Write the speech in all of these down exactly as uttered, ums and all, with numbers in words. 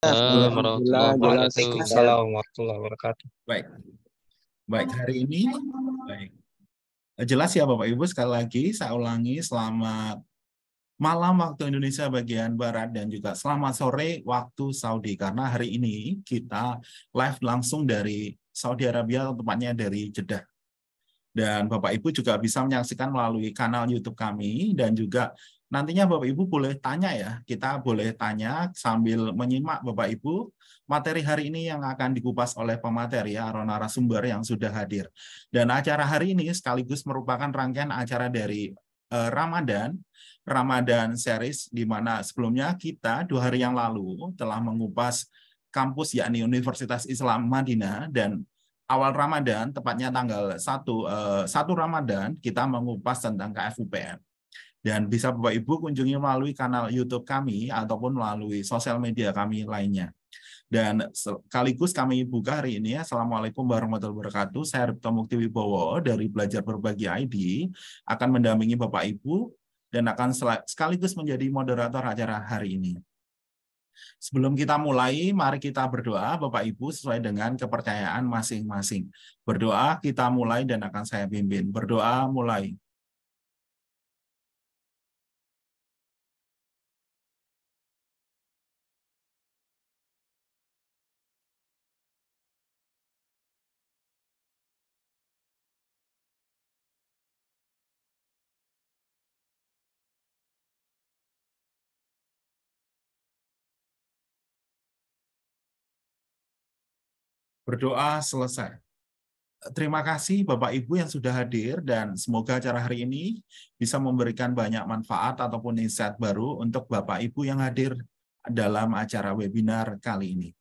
Assalamualaikum Alhamdulillah, warahmatullahi jelas. wabarakatuh. Waalaikumsalam warahmatullahi wabarakatuh. Baik, baik hari ini baik. Jelas ya Bapak Ibu, sekali lagi saya ulangi, selamat malam waktu Indonesia bagian Barat dan juga selamat sore waktu Saudi, karena hari ini kita live langsung dari Saudi Arabia, tepatnya dari Jeddah. Dan Bapak Ibu juga bisa menyaksikan melalui kanal YouTube kami, dan juga nantinya Bapak Ibu boleh tanya ya, kita boleh tanya sambil menyimak Bapak Ibu materi hari ini yang akan dikupas oleh pemateri atau narasumber yang sudah hadir. Dan acara hari ini sekaligus merupakan rangkaian acara dari eh, Ramadan, Ramadan series, di mana sebelumnya kita dua hari yang lalu telah mengupas kampus yakni Universitas Islam Madinah, dan awal Ramadan, tepatnya tanggal satu, eh, satu Ramadan, kita mengupas tentang K F U P M. Dan bisa Bapak Ibu kunjungi melalui kanal YouTube kami ataupun melalui sosial media kami lainnya. Dan sekaligus kami buka hari ini. Assalamualaikum warahmatullahi wabarakatuh. Saya Ripto Mukti Wibowo dari Belajar Berbagi I D akan mendampingi Bapak Ibu dan akan sekaligus menjadi moderator acara hari ini. Sebelum kita mulai, mari kita berdoa Bapak Ibu sesuai dengan kepercayaan masing-masing. Berdoa kita mulai dan akan saya pimpin. Berdoa mulai. Berdoa selesai. Terima kasih Bapak Ibu yang sudah hadir, dan semoga acara hari ini bisa memberikan banyak manfaat ataupun insight baru untuk Bapak Ibu yang hadir dalam acara webinar kali ini.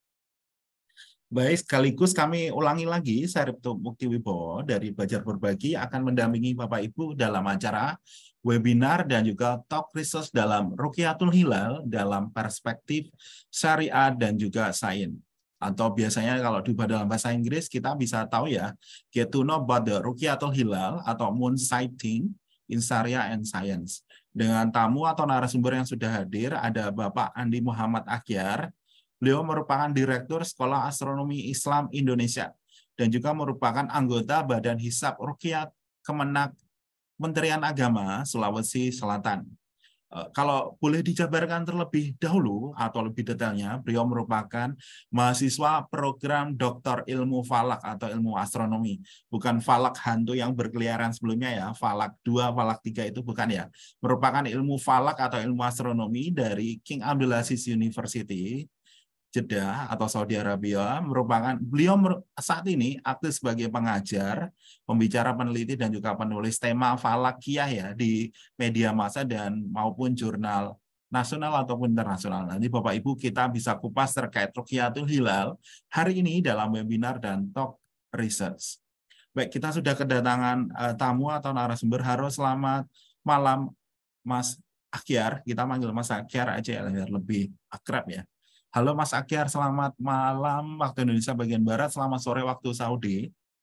Baik, sekaligus kami ulangi lagi, saya Ripto Mukti Wibowo dari Belajar Berbagi akan mendampingi Bapak Ibu dalam acara webinar dan juga talk research dalam Ruqyatul Hilal dalam perspektif syariat dan juga sains. Atau biasanya kalau di dalam bahasa Inggris kita bisa tahu ya, get to know about the Ruqyatul Hilal atau moon sighting in Sharia and Science. Dengan tamu atau narasumber yang sudah hadir, ada Bapak Andi Muhammad Akhyar. Beliau merupakan Direktur Sekolah Astronomi Islam Indonesia dan juga merupakan anggota Badan Hisab Ruqyat Kemenak Kementerian Agama Sulawesi Selatan. Kalau boleh dijabarkan terlebih dahulu atau lebih detailnya, beliau merupakan mahasiswa program Doktor Ilmu Falak atau Ilmu Astronomi. Bukan falak hantu yang berkeliaran sebelumnya ya, falak dua, falak tiga itu bukan ya. Merupakan ilmu falak atau ilmu astronomi dari King Abdulaziz University, Jeddah atau Saudi Arabia. Merupakan beliau saat ini aktif sebagai pengajar, pembicara, peneliti, dan juga penulis tema falakiyah ya di media massa dan maupun jurnal nasional ataupun internasional. Nanti Bapak Ibu kita bisa kupas terkait Ruqyatul Hilal hari ini dalam webinar dan talk research. Baik, kita sudah kedatangan uh, tamu atau narasumber. Halo, selamat malam Mas Akhyar. Kita manggil Mas Akhyar aja ya, lebih akrab ya. Halo Mas Akhyar, selamat malam waktu Indonesia bagian Barat, selamat sore waktu Saudi.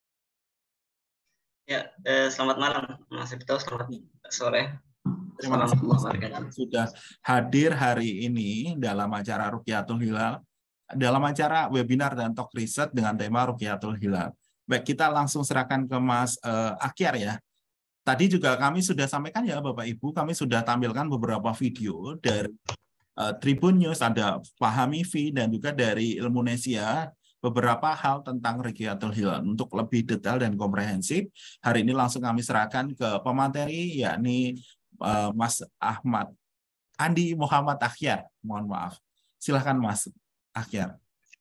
Ya, eh, selamat malam Mas Ripto, selamat sore. Terima kasih Mas sudah hadir hari ini dalam acara Ruqyatul Hilal, dalam acara webinar dan talk research dengan tema Ruqyatul Hilal. Baik, kita langsung serahkan ke Mas uh, Akhyar ya. Tadi juga kami sudah sampaikan ya Bapak Ibu, kami sudah tampilkan beberapa video dari Uh, Tribun News, ada Pahami V, dan juga dari Ilmunesia beberapa hal tentang Ruqyatul Hilal. Untuk lebih detail dan komprehensif, hari ini langsung kami serahkan ke pemateri, yakni uh, Mas Ahmad Andi Muhammad Akhyar. Mohon maaf. Silahkan Mas Akhyar.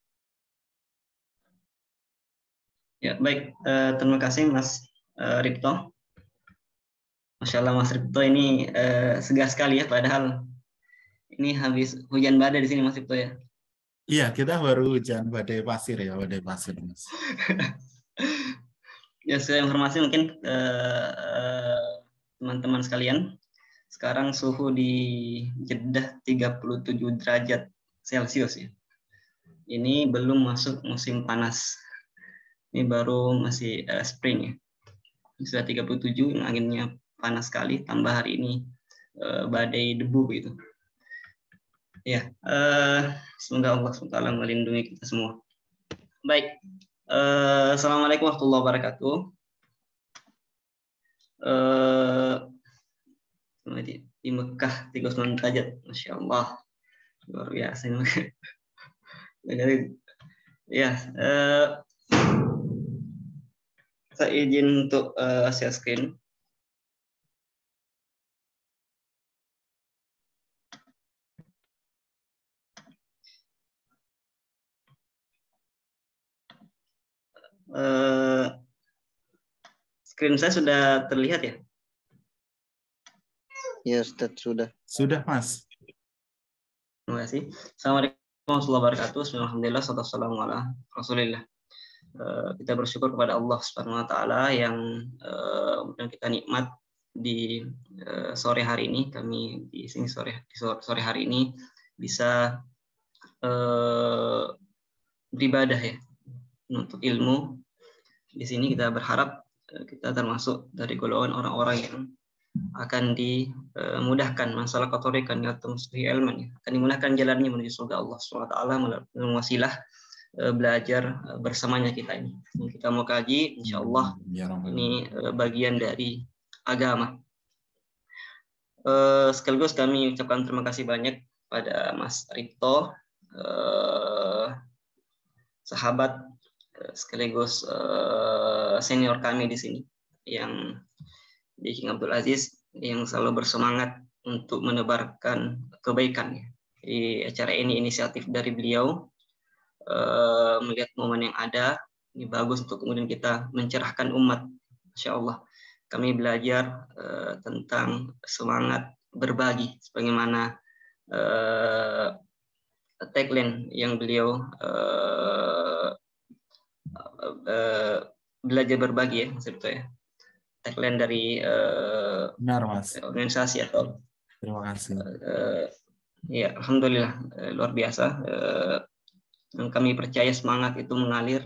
Ya, baik. Uh, terima kasih Mas uh, Ripto. Masya Allah Mas Ripto ini uh, segar sekali ya, padahal ini habis hujan badai di sini Mas Ripto ya. Iya, kita baru hujan badai pasir ya, badai pasir Mas. Ya, sesuai informasi mungkin teman-teman uh, uh, sekalian, sekarang suhu di Jeddah tiga puluh tujuh derajat Celcius ya. Ini belum masuk musim panas. Ini baru masih uh, spring ya. Sudah tiga puluh tujuh, anginnya panas sekali, tambah hari ini uh, badai debu gitu. Ya, eh, semoga Allah subhanahu wa taala melindungi kita semua. Baik, eh, assalamualaikum warahmatullahi wabarakatuh. Eh, di, di Mekah tiga puluh sembilan derajat, masya Allah, luar biasa ini. Jadi, ya, eh, saya izin untuk uh, share screen. Uh, screen saya sudah terlihat ya? Ya, Ustaz, sudah. Sudah, Mas. Terima kasih. Assalamualaikum warahmatullahi wabarakatuh. Alhamdulillah, wassalamu ala Rasulillah. Uh, kita bersyukur kepada Allah Subhanahu wa taala yang uh, kita nikmat di uh, sore hari ini. Kami di sini sore di sore, sore hari ini bisa uh, beribadah ya, untuk ilmu. Di sini kita berharap uh, kita termasuk dari golongan orang-orang yang akan dimudahkan masalah kotorikan atau mustahil ilman, akan dimudahkan jalannya menuju surga Allah subhanahu wa taala melalui wasilah belajar bersamanya kita ini. Kita mau kaji, insya Allah ini bagian dari agama. Sekaligus kami ucapkan terima kasih banyak pada Mas Ripto, sahabat sekaligus senior kami di sini, yang di King Abdul Aziz, yang selalu bersemangat untuk menebarkan kebaikan. Di acara ini inisiatif dari beliau. Uh, melihat momen yang ada, ini bagus untuk kemudian kita mencerahkan umat. Insya Allah kami belajar uh, tentang semangat berbagi, sebagaimana uh, tagline yang beliau uh, uh, belajar berbagi ya, maksudnya ya, tagline dari uh, Benar, Mas. organisasi atau terima kasih. Uh, ya, alhamdulillah, uh, luar biasa. Uh, Dan kami percaya semangat itu mengalir,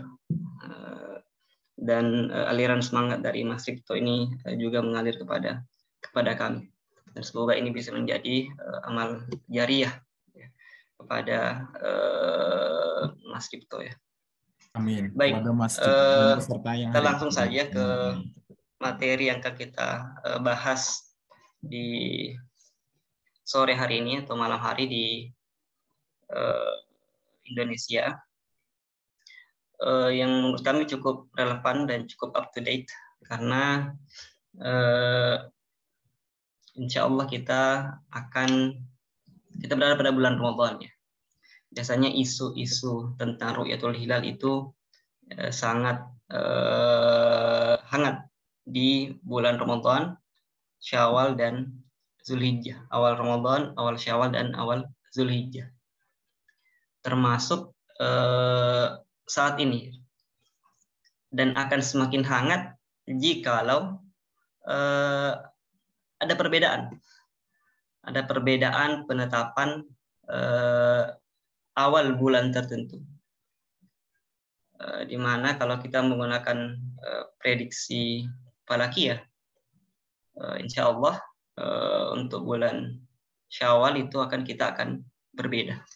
dan aliran semangat dari Mas Ripto ini juga mengalir kepada kepada kami. Dan semoga ini bisa menjadi amal jariah ya, kepada uh, Mas Ripto ya. Amin. Baik, Mas uh, yang kita langsung saja ke materi yang akan kita uh, bahas di sore hari ini atau malam hari di uh, Indonesia, uh, yang menurut kami cukup relevan dan cukup up to date, karena uh, insya Allah kita akan kita berada pada bulan Ramadan ya. Biasanya isu-isu tentang Ru'yatul Hilal itu uh, sangat uh, hangat di bulan Ramadan, Syawal dan Zulhijjah. Awal Ramadan, awal Syawal dan awal Zulhijjah. Termasuk eh, saat ini, dan akan semakin hangat jikalau eh, ada perbedaan, ada perbedaan penetapan eh, awal bulan tertentu, eh, di mana kalau kita menggunakan eh, prediksi falakiyah, eh, insya Allah eh, untuk bulan Syawal itu akan kita akan berbeda.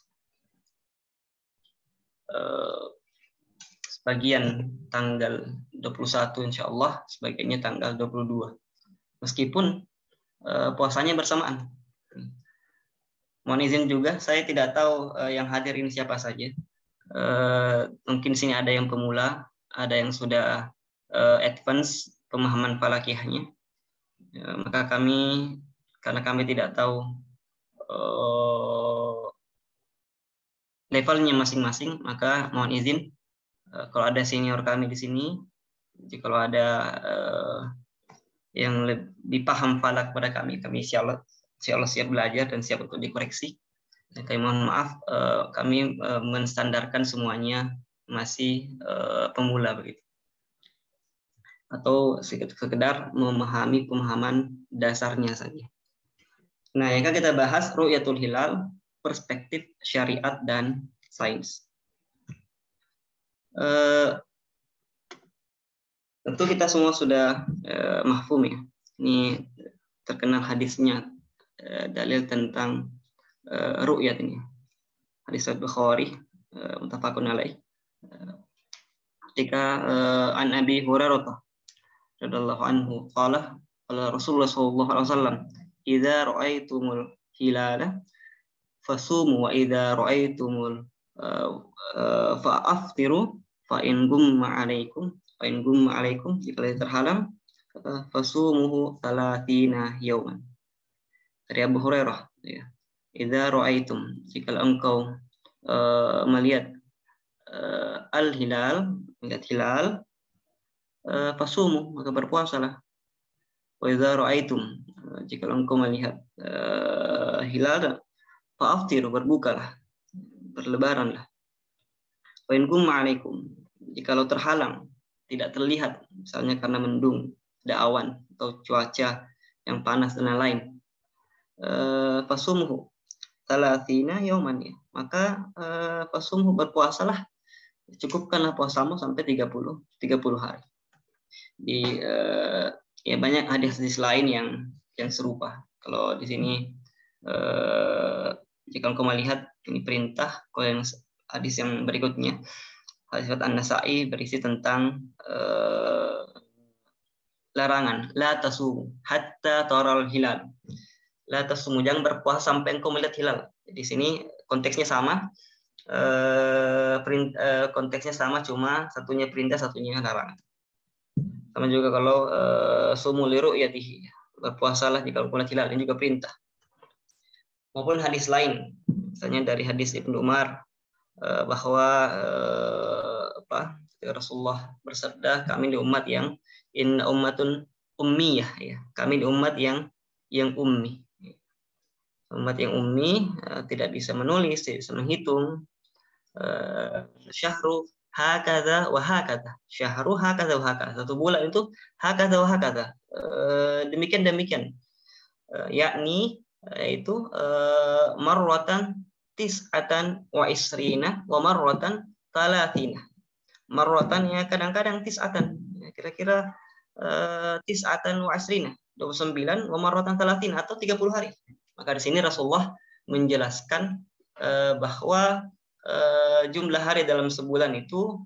Uh, sebagian tanggal dua puluh satu insya Allah, sebagiannya tanggal dua puluh dua, meskipun uh, puasanya bersamaan. Mohon izin juga, saya tidak tahu uh, yang hadir ini siapa saja. Uh, mungkin sini ada yang pemula, ada yang sudah uh, advance pemahaman falakiyahnya. Uh, maka kami, karena kami tidak tahu uh, levelnya masing-masing, maka mohon izin uh, kalau ada senior kami di sini, jika kalau ada uh, yang lebih paham falak pada kami, kami insya Allah, insya Allah siap belajar dan siap untuk dikoreksi. Dan kami mohon maaf, uh, kami uh, menstandarkan semuanya masih uh, pemula begitu, atau sekedar memahami pemahaman dasarnya saja. Nah, yang akan kita bahas Ru'yatul Hilal, perspektif syariat dan sains. Uh, tentu kita semua sudah uh, mahfum ya. Ini terkenal hadisnya, uh, dalil tentang uh, ru'yat ini. hadis Bukhari, muttafaqun alaih. Ketika uh, an Abi Hurairah radhiyallahu anhu qala qala Rasulullah sallallahu alaihi wasallam idza ra'aitumul hilala fasumu wa idza ra'aitumul uh, uh, fa'aftiru fa in gumma alaikum fa in gumma alaikum jika terhalang uh, fasumuhu thalathina yawman. Dari Abu Hurairah ya. Idza ra'aitum jika engkau uh, melihat uh, al-hilal, melihat hilal, uh, fasumu, maka berpuasalah. Wa idza ra'aitum uh, jika engkau melihat uh, hilal, fa'aftiru, berbukalah, berlebaranlah. Wa in gumma alaikum jikalau terhalang, tidak terlihat, misalnya karena mendung, ada awan atau cuaca yang panas dan lain-lain, uh, fasumuhu thalathina yauman, ya. Maka uh, fasumhu, berpuasalah, cukupkanlah puasamu sampai tiga puluh hari. Di uh, ya banyak hadis-hadis lain yang yang serupa. Kalau di sini uh, jika engkau melihat ini perintah, kalau yang hadis yang berikutnya hadis An-Nasa'i berisi tentang uh, larangan la tasumu hatta taral hilal. La tasumu, jangan berpuasa sampai engkau melihat hilal. Di sini konteksnya sama, eh, perint, eh, konteksnya sama, cuma satunya perintah, satunya larangan. Sama juga kalau eh, sumu li ru'yatihi, berpuasalah jika engkau melihat hilal, ini juga perintah. Maupun hadis lain, misalnya dari hadis Ibnu Umar eh, bahwa eh, apa? Rasulullah bersabda, kami di umat yang inna ummatun ummiyah, ya. Kami di umat yang yang ummi. Umat yang ummi, uh, tidak bisa menulis, tidak bisa menghitung. Uh, syahru hakadha wa hakadha. Syahru hakadha wa hakadha. Satu bulan itu hakadha wa hakadha. Uh, demikian demikian. Uh, yakni yaitu uh, marwatan tis'atan wa isrina wa marwatan talatina. Marwatan ya kadang-kadang tis'atan. Kira-kira uh, tis'atan wa isrina. dua puluh sembilan wa marwatan talatina atau tiga puluh hari. Maka di sini Rasulullah menjelaskan eh, bahwa eh, jumlah hari dalam sebulan itu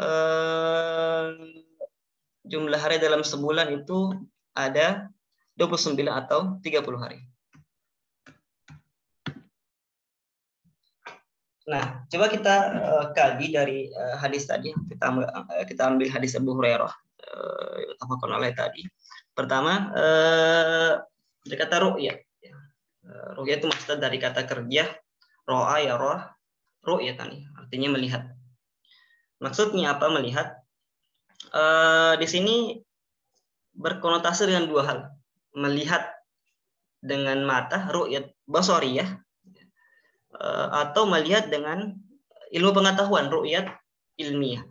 eh, jumlah hari dalam sebulan itu ada dua puluh sembilan atau tiga puluh hari. Nah, coba kita eh, kaji dari eh, hadis tadi. Kita ambil, eh, kita ambil hadis Abu Hurairah eh, alaih tadi. Pertama, eh, kata ru'yah. Ru'yah itu maksud dari kata kerja ro'a ya roh, ru'yatan, artinya melihat. Maksudnya apa melihat? E, di sini berkonotasi dengan dua hal. Melihat dengan mata, ru'yat basariyah, e, atau melihat dengan ilmu pengetahuan, ru'yat ilmiah.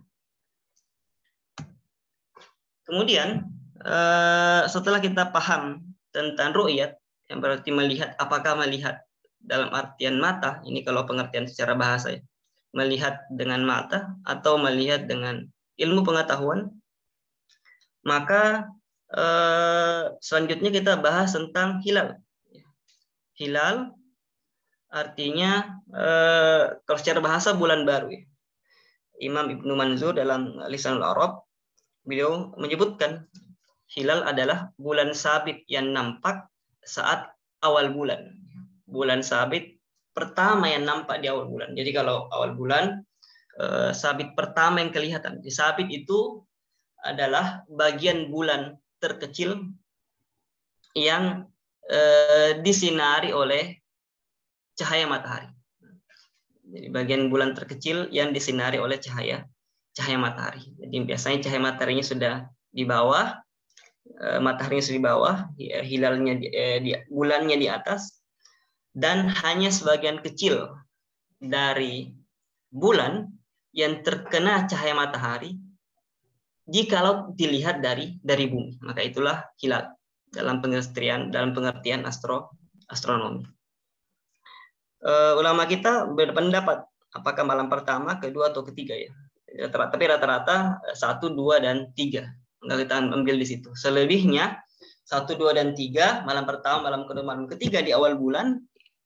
Kemudian e, setelah kita paham tentang ru'yat, yang berarti melihat, apakah melihat dalam artian mata, ini kalau pengertian secara bahasa ya, melihat dengan mata atau melihat dengan ilmu pengetahuan, maka eh, selanjutnya kita bahas tentang hilal. Hilal artinya eh, kalau secara bahasa bulan baru ya. Imam Ibnu Manzur dalam Lisanul Arab, beliau menyebutkan hilal adalah bulan sabit yang nampak saat awal bulan. Bulan sabit pertama yang nampak di awal bulan. Jadi kalau awal bulan, eh, sabit pertama yang kelihatan. Di sabit itu adalah bagian bulan terkecil yang eh, disinari oleh cahaya matahari. Jadi bagian bulan terkecil yang disinari oleh cahaya cahaya matahari. Jadi biasanya cahaya mataharinya sudah di bawah, mataharinya sudah di bawah, hilalnya di, eh, di, bulannya di atas, dan hanya sebagian kecil dari bulan yang terkena cahaya matahari jikalau dilihat dari dari bumi. Maka itulah hilal dalam pengertian dalam pengertian astro astronomi. Uh, ulama kita berpendapat apakah malam pertama, kedua atau ketiga ya. Tapi rata-rata satu, dua dan tiga. Nggak kita ambil di situ. Selebihnya satu, dua dan tiga, malam pertama, malam kedua, malam ketiga di awal bulan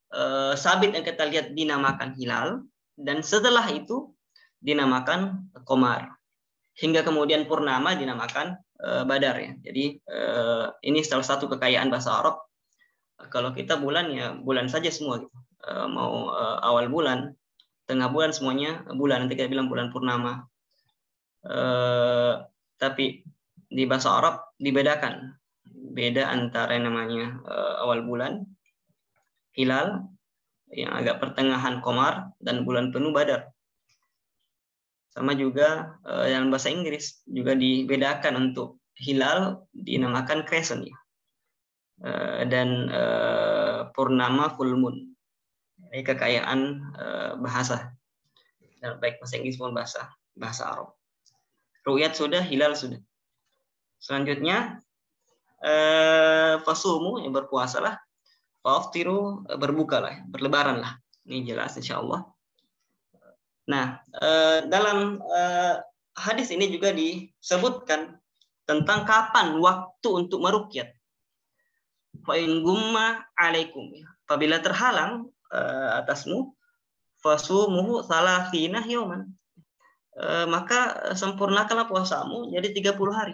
eh, sabit yang kita lihat dinamakan hilal, dan setelah itu dinamakan qamar. Hingga kemudian purnama dinamakan uh, badar ya. Jadi uh, ini salah satu kekayaan bahasa Arab. Kalau kita bulan ya bulan saja semua gitu. Uh, mau uh, awal bulan, tengah bulan semuanya bulan. Nanti kita bilang bulan purnama. Uh, tapi di bahasa Arab dibedakan. Beda antara yang namanya uh, awal bulan, hilal, yang agak pertengahan qamar, dan bulan penuh badar. Sama juga uh, dalam bahasa Inggris juga dibedakan, untuk hilal dinamakan crescent ya. Uh, dan uh, purnama full moon. Ini kekayaan uh, bahasa, dan baik bahasa Inggris maupun bahasa bahasa Arab. Ru'yat sudah, hilal sudah. Selanjutnya uh, fasumu, yang berpuasalah, faftiru, berbukalah, berlebaranlah. Ini jelas insya Allah. Nah, eh, dalam eh, hadis ini juga disebutkan tentang kapan waktu untuk meruqyat. Fa in gumma alaikum, apabila terhalang eh, atasmu, fasumuhu salasina yauman, eh, maka sempurnakanlah puasamu jadi tiga puluh hari.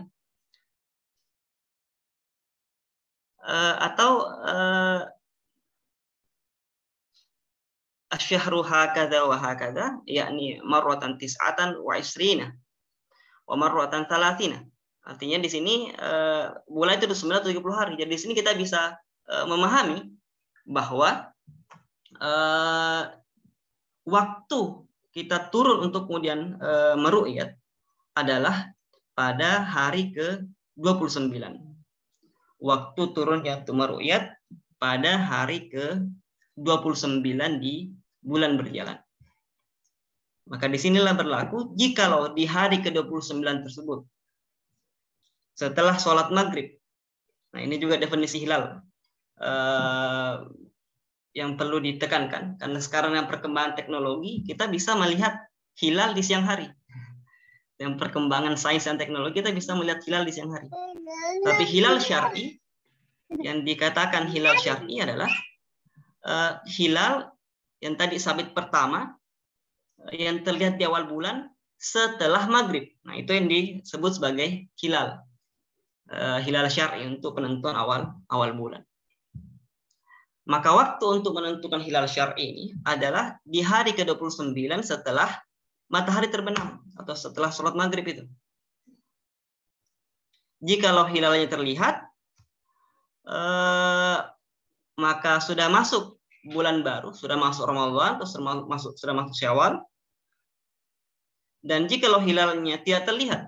Eh, atau eh, asyhru hakadha wa hakadha, yakni marratan tis'atan wa isrina wa marratan thalathina. Artinya di sini uh, bulan itu sembilan atau tujuh puluh hari. Jadi di sini kita bisa uh, memahami bahwa uh, waktu kita turun untuk kemudian uh, meru'yat adalah pada hari ke dua puluh sembilan. Waktu turunnya untuk meru'yat pada hari ke dua puluh sembilan di bulan berjalan. Maka disinilah berlaku jikalau di hari ke dua puluh sembilan tersebut setelah sholat maghrib. Nah ini juga definisi hilal uh, yang perlu ditekankan, karena sekarang yang perkembangan teknologi kita bisa melihat hilal di siang hari. Yang perkembangan sains dan teknologi kita bisa melihat hilal di siang hari. Tapi hilal syar'i, yang dikatakan hilal syar'i adalah uh, hilal yang tadi sabit pertama, yang terlihat di awal bulan setelah maghrib. Nah itu yang disebut sebagai hilal. Uh, hilal syar'i untuk penentuan awal awal bulan. Maka waktu untuk menentukan hilal syar'i ini adalah di hari ke dua puluh sembilan setelah matahari terbenam atau setelah sholat maghrib itu. Jikalau hilalnya terlihat, uh, maka sudah masuk bulan baru, sudah masuk Ramadan atau sudah masuk sudah masuk Syawal. Dan jikalau hilalnya tidak terlihat,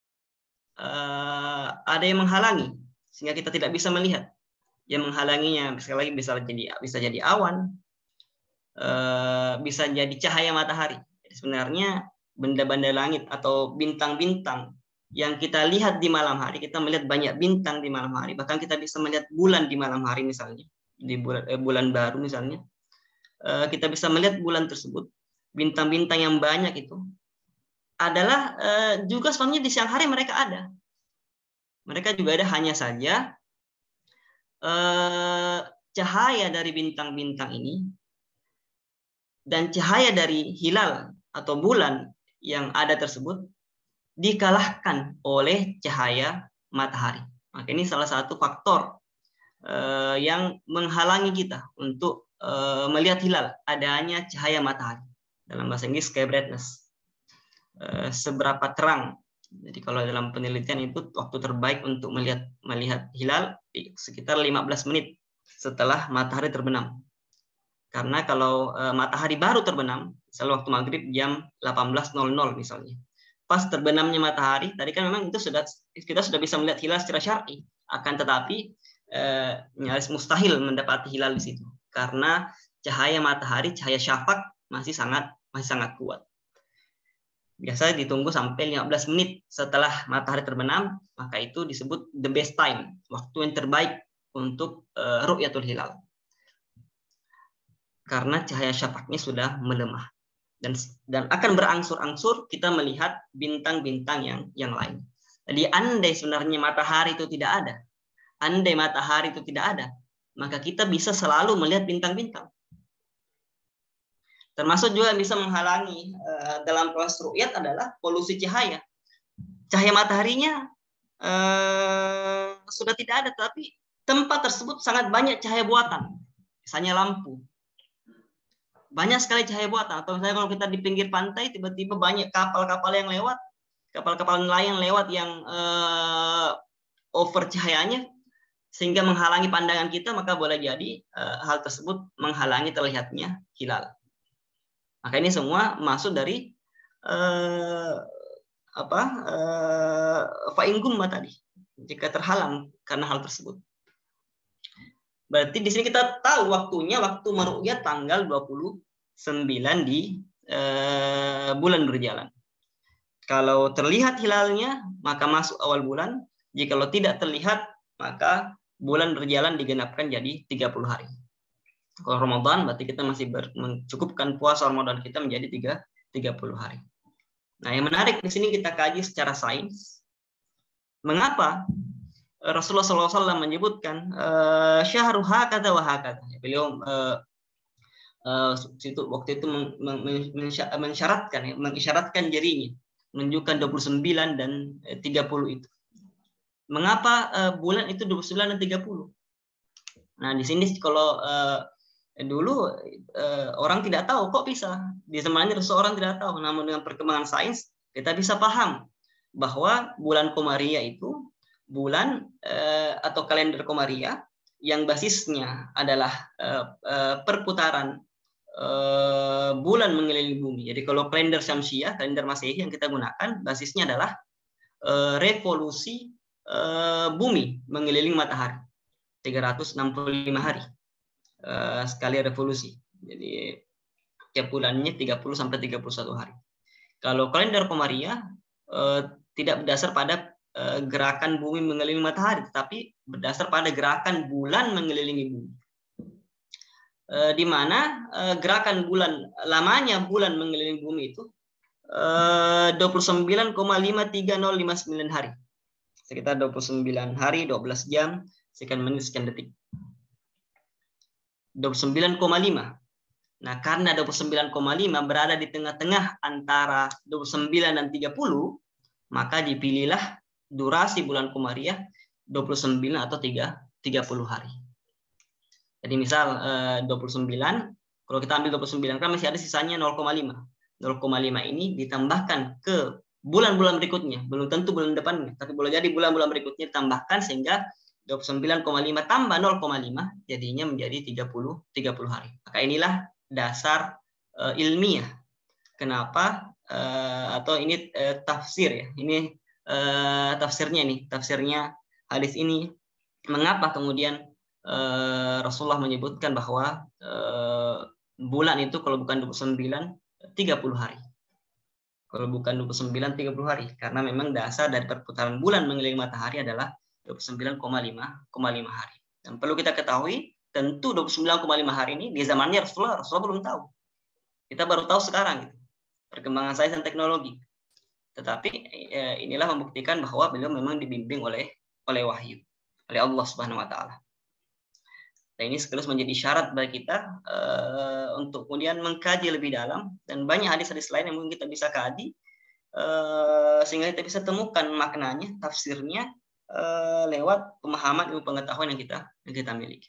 uh, ada yang menghalangi sehingga kita tidak bisa melihat. Yang menghalanginya sekali lagi bisa jadi bisa jadi awan, uh, bisa jadi cahaya matahari. Jadi sebenarnya benda-benda langit atau bintang-bintang yang kita lihat di malam hari, kita melihat banyak bintang di malam hari, bahkan kita bisa melihat bulan di malam hari misalnya. Di bulan, eh, bulan baru misalnya, eh, kita bisa melihat bulan tersebut, bintang-bintang yang banyak itu adalah eh, juga sebenarnya di siang hari mereka ada. Mereka juga ada, hanya saja eh, cahaya dari bintang-bintang ini dan cahaya dari hilal atau bulan yang ada tersebut dikalahkan oleh cahaya matahari. Maka ini salah satu faktor Uh, yang menghalangi kita untuk uh, melihat hilal, adanya cahaya matahari. Dalam bahasa Inggris sky brightness. Uh, seberapa terang. Jadi kalau dalam penelitian itu waktu terbaik untuk melihat melihat hilal sekitar lima belas menit setelah matahari terbenam. Karena kalau uh, matahari baru terbenam, misalnya waktu maghrib jam delapan belas nol nol misalnya, pas terbenamnya matahari, tadi kan memang itu sudah kita sudah bisa melihat hilal secara syar'i. Akan tetapi Eh, nyaris mustahil mendapati hilal di situ karena cahaya matahari, cahaya syafaq masih sangat masih sangat kuat. Biasanya ditunggu sampai lima belas menit setelah matahari terbenam, maka itu disebut the best time, waktu yang terbaik untuk uh, ru'yatul hilal. Karena cahaya syafaqnya sudah melemah dan dan akan berangsur-angsur kita melihat bintang-bintang yang yang lain. Jadi andai sebenarnya matahari itu tidak ada, andai matahari itu tidak ada, maka kita bisa selalu melihat bintang-bintang. Termasuk juga bisa menghalangi uh, dalam proses ru'yat adalah polusi cahaya. Cahaya mataharinya uh, sudah tidak ada, tapi tempat tersebut sangat banyak cahaya buatan. Misalnya lampu. Banyak sekali cahaya buatan. Atau misalnya kalau kita di pinggir pantai, tiba-tiba banyak kapal-kapal yang lewat, kapal-kapal nelayan lewat yang uh, over cahayanya, sehingga menghalangi pandangan kita, maka boleh jadi uh, hal tersebut menghalangi terlihatnya hilal. Maka ini semua masuk dari uh, apa uh, fa'ingumma tadi, jika terhalang karena hal tersebut. Berarti di sini kita tahu waktunya, waktu meru'yat tanggal dua puluh sembilan di uh, bulan berjalan. Kalau terlihat hilalnya, maka masuk awal bulan. Jika tidak terlihat, maka bulan berjalan digenapkan jadi tiga puluh hari. Kalau Ramadan, berarti kita masih mencukupkan puasa Ramadan kita menjadi tiga puluh hari. Nah, yang menarik di sini kita kaji secara sains. Mengapa Rasulullah shallallahu alaihi wasallam menyebutkan syahru hakadha wa hakadha. Beliau uh, uh, situ, waktu itu men, men, mensyaratkan, ya, mengisyaratkan jarinya, menunjukkan dua puluh sembilan dan tiga puluh itu. Mengapa uh, bulan itu dua puluh sembilan dan tiga puluh? Nah, di sini kalau uh, dulu uh, orang tidak tahu kok bisa. Di zamannya seseorang tidak tahu. Namun dengan perkembangan sains kita bisa paham bahwa bulan Komariah itu bulan uh, atau kalender Komariah yang basisnya adalah uh, uh, perputaran uh, bulan mengelilingi bumi. Jadi kalau kalender Syamsiah, kalender Masehi yang kita gunakan, basisnya adalah uh, revolusi uh, bumi mengelilingi matahari. tiga ratus enam puluh lima hari. Uh, sekali revolusi. Jadi tiap bulannya tiga puluh sampai tiga puluh satu hari. Kalau kalender Komariah uh, tidak berdasar pada uh, gerakan bumi mengelilingi matahari, tetapi berdasar pada gerakan bulan mengelilingi bumi. Uh, di mana uh, gerakan bulan, lamanya bulan mengelilingi bumi itu uh, dua puluh sembilan koma lima tiga nol lima sembilan hari. Sekitar dua puluh sembilan hari, dua belas jam, sekian menit, sekian detik. dua puluh sembilan koma lima. Nah, karena dua puluh sembilan koma lima berada di tengah-tengah antara dua puluh sembilan dan tiga puluh, maka dipilihlah durasi bulan Komariah dua puluh sembilan atau tiga puluh hari. Jadi misal eh, dua puluh sembilan, kalau kita ambil dua puluh sembilan, kan masih ada sisanya nol koma lima. nol koma lima ini ditambahkan ke bulan-bulan berikutnya. Belum tentu bulan depannya, tapi boleh jadi bulan-bulan berikutnya ditambahkan sehingga dua puluh sembilan koma lima tambah nol koma lima jadinya menjadi tiga puluh hari. Maka inilah dasar uh, ilmiah. Kenapa uh, atau ini uh, tafsir ya. Ini uh, tafsirnya nih, tafsirnya hadis ini. Mengapa kemudian uh, Rasulullah menyebutkan bahwa uh, bulan itu kalau bukan dua puluh sembilan tiga puluh hari. Kalau bukan dua puluh sembilan tiga puluh hari, karena memang dasar dari perputaran bulan mengelilingi matahari adalah dua puluh sembilan koma lima hari. Dan perlu kita ketahui, tentu dua puluh sembilan koma lima hari ini di zamannya Rasulullah, Rasulullah belum tahu. Kita baru tahu sekarang gitu. Perkembangan sains dan teknologi. Tetapi eh, inilah membuktikan bahwa beliau memang dibimbing oleh oleh wahyu, oleh Allah Subhanahu wa taala. Nah, ini sekaligus menjadi syarat bagi kita eh, untuk kemudian mengkaji lebih dalam, dan banyak hadis-hadis lain yang mungkin kita bisa kaji eh, sehingga kita bisa temukan maknanya, tafsirnya Uh, lewat pemahaman ilmu pengetahuan yang kita yang kita miliki.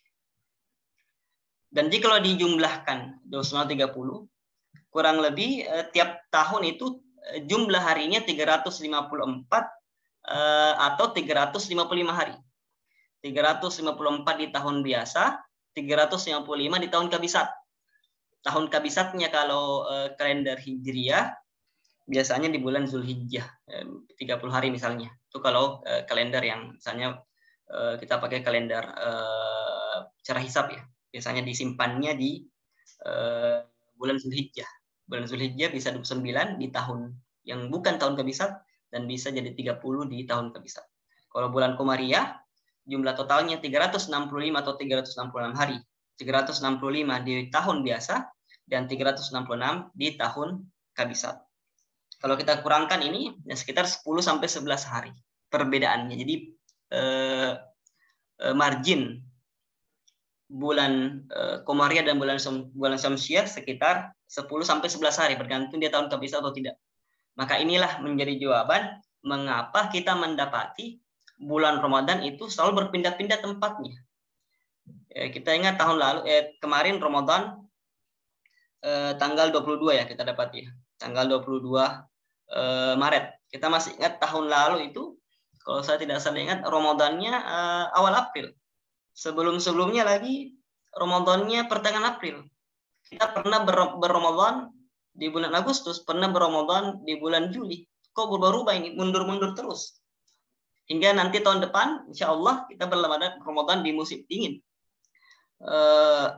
Dan jika kalau dijumlahkan dua puluh sembilan tiga puluh, kurang lebih uh, tiap tahun itu uh, jumlah harinya tiga ratus lima puluh empat uh, atau tiga ratus lima puluh lima hari. tiga ratus lima puluh empat di tahun biasa, tiga ratus lima puluh lima di tahun kabisat. Tahun kabisatnya kalau uh, kalender Hijriah biasanya di bulan Zulhijjah, tiga puluh hari misalnya. Itu kalau uh, kalender yang misalnya uh, kita pakai kalender uh, cara hisab ya. Biasanya disimpannya di uh, bulan Zulhijjah. Bulan Zulhijjah bisa dua puluh sembilan di tahun yang bukan tahun kabisat, dan bisa jadi tiga puluh di tahun kabisat. Kalau bulan Komariah, jumlah totalnya tiga ratus enam puluh lima atau tiga ratus enam puluh enam hari. tiga ratus enam puluh lima di tahun biasa, dan tiga ratus enam puluh enam di tahun kabisat. Kalau kita kurangkan ini, ya sekitar sepuluh sampai sebelas hari perbedaannya. Jadi eh, eh, margin bulan uh, Komariah dan bulan bulan Syamsiah sekitar sepuluh sampai sebelas hari, bergantung dia tahun kabisat atau tidak. Maka inilah menjadi jawaban mengapa kita mendapati bulan Ramadan itu selalu berpindah-pindah tempatnya. Eh, kita ingat tahun lalu, eh, kemarin Ramadan eh, tanggal dua puluh dua ya kita dapat ya, tanggal dua puluh dua eh, Maret. Kita masih ingat tahun lalu itu, kalau saya tidak salah ingat, Ramadannya eh, awal April. Sebelum-sebelumnya lagi Ramadannya pertengahan April. Kita pernah ber berramadan di bulan Agustus, pernah berramadan di bulan Juli. Kok berubah-ubah ini, mundur-mundur terus. Hingga nanti tahun depan, insya Allah kita berramadan di musim dingin. Uh,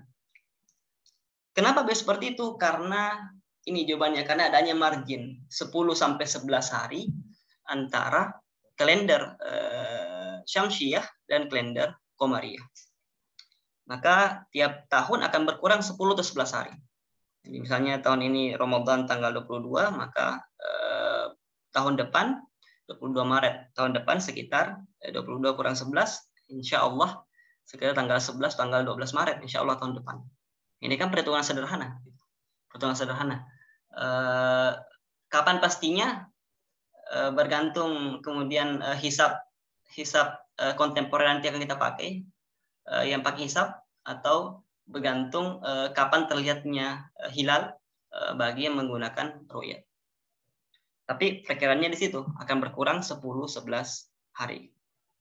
Kenapa bisa seperti itu? Karena ini jawabannya, karena adanya margin sepuluh sampai sebelas hari antara kalender uh, Syamsiah dan kalender Komariah. Maka tiap tahun akan berkurang sepuluh atau sebelas hari. Jadi misalnya tahun ini Ramadan tanggal dua puluh dua, maka eh, tahun depan dua puluh dua Maret, tahun depan sekitar eh, dua puluh dua kurang sebelas, insya Allah sekitar tanggal sebelas, tanggal dua belas Maret, insya Allah tahun depan. Ini kan perhitungan sederhana. Perhitungan sederhana. Eh, kapan pastinya? Eh, bergantung kemudian eh, hisab hisab eh, kontemporer nanti akan kita pakai. Yang pakai hisab, atau bergantung uh, kapan terlihatnya uh, hilal uh, bagi yang menggunakan ru'yat. Tapi perkiraannya di situ akan berkurang sepuluh sebelas hari.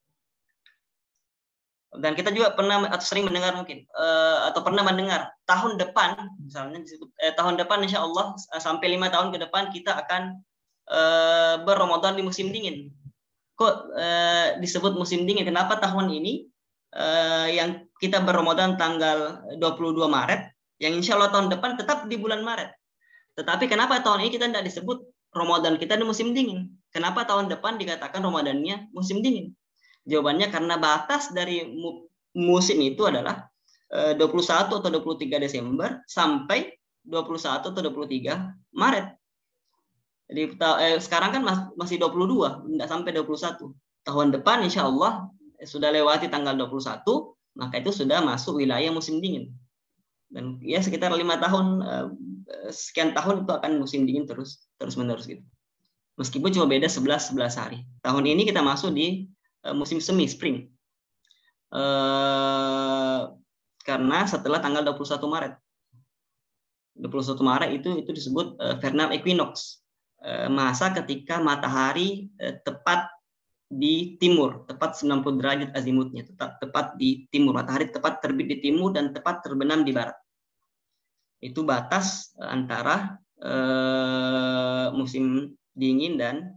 Dan kita juga pernah atau sering mendengar mungkin uh, atau pernah mendengar tahun depan, misalnya disebut, eh, tahun depan insya Allah uh, sampai lima tahun ke depan kita akan uh, berramadan di musim dingin. Kok uh, disebut musim dingin? Kenapa tahun ini Uh, yang kita berramadan tanggal dua puluh dua Maret, yang insya Allah tahun depan tetap di bulan Maret. Tetapi kenapa tahun ini kita tidak disebut Ramadan kita di musim dingin? Kenapa tahun depan dikatakan Ramadannya musim dingin? Jawabannya karena batas dari mu musim itu adalah uh, dua puluh satu atau dua puluh tiga Desember sampai dua puluh satu atau dua puluh tiga Maret. Jadi eh, sekarang kan mas masih dua puluh dua, tidak sampai dua puluh satu. Tahun depan insya Allah sudah lewati tanggal dua puluh satu, maka itu sudah masuk wilayah musim dingin. Dan ya sekitar lima tahun, sekian tahun itu akan musim dingin terus terus menerus gitu. Meskipun cuma beda sebelas sebelas hari. Tahun ini kita masuk di musim semi, spring. Karena setelah tanggal dua puluh satu Maret. dua puluh satu Maret itu itu disebut vernal equinox. Masa ketika matahari tepat di timur, tepat sembilan puluh derajat azimutnya, tetap tepat di timur, matahari tepat terbit di timur dan tepat terbenam di barat. Itu batas antara uh, musim dingin dan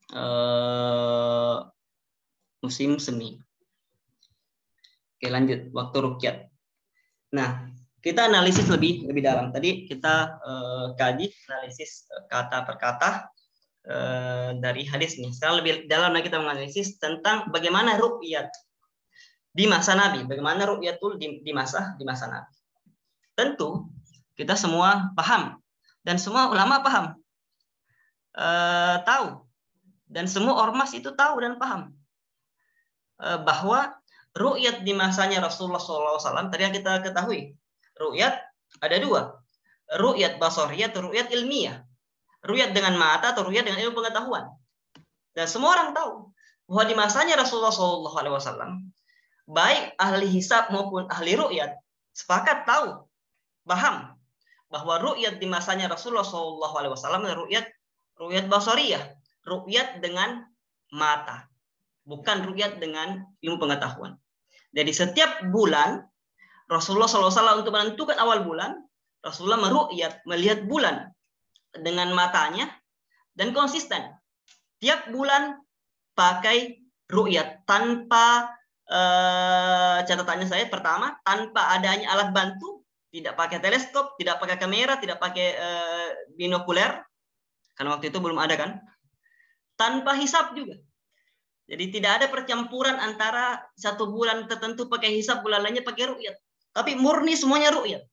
uh, musim semi. Oke, lanjut waktu ruqyat. Nah, kita analisis lebih lebih dalam. Tadi kita uh, kaji analisis kata per kata dari hadis nih. Sekarang lebih dalam lagi kita menganalisis tentang bagaimana ru'yat di masa Nabi, bagaimana ru'yatul di, di masa di masa Nabi. Tentu kita semua paham dan semua ulama paham, e, tahu, dan semua ormas itu tahu dan paham e, bahwa ru'yat di masanya Rasulullah shallallahu alaihi wasallam tadi yang kita ketahui, ru'yat ada dua, ru'yat basariyah atau ru'yat ilmiah. Ru'yat dengan mata atau ru'yat dengan ilmu pengetahuan. Dan semua orang tahu bahwa di masanya Rasulullah shallallahu alaihi wasallam, baik ahli hisab maupun ahli ru'yat sepakat tahu, paham bahwa ru'yat di masanya Rasulullah shallallahu alaihi wasallam adalah ru'yat ru'yat basariyah, ru'yat dengan mata, bukan ru'yat dengan ilmu pengetahuan. Jadi setiap bulan Rasulullah shallallahu alaihi wasallam untuk menentukan awal bulan, Rasulullah meru'yat, melihat bulan dengan matanya dan konsisten. Tiap bulan pakai ru'yat tanpa eh, catatannya saya pertama tanpa adanya alat bantu, tidak pakai teleskop, tidak pakai kamera, tidak pakai eh, binokuler karena waktu itu belum ada kan. Tanpa hisab juga. Jadi tidak ada percampuran antara satu bulan tertentu pakai hisab, bulan lainnya pakai ru'yat. Tapi murni semuanya ru'yat.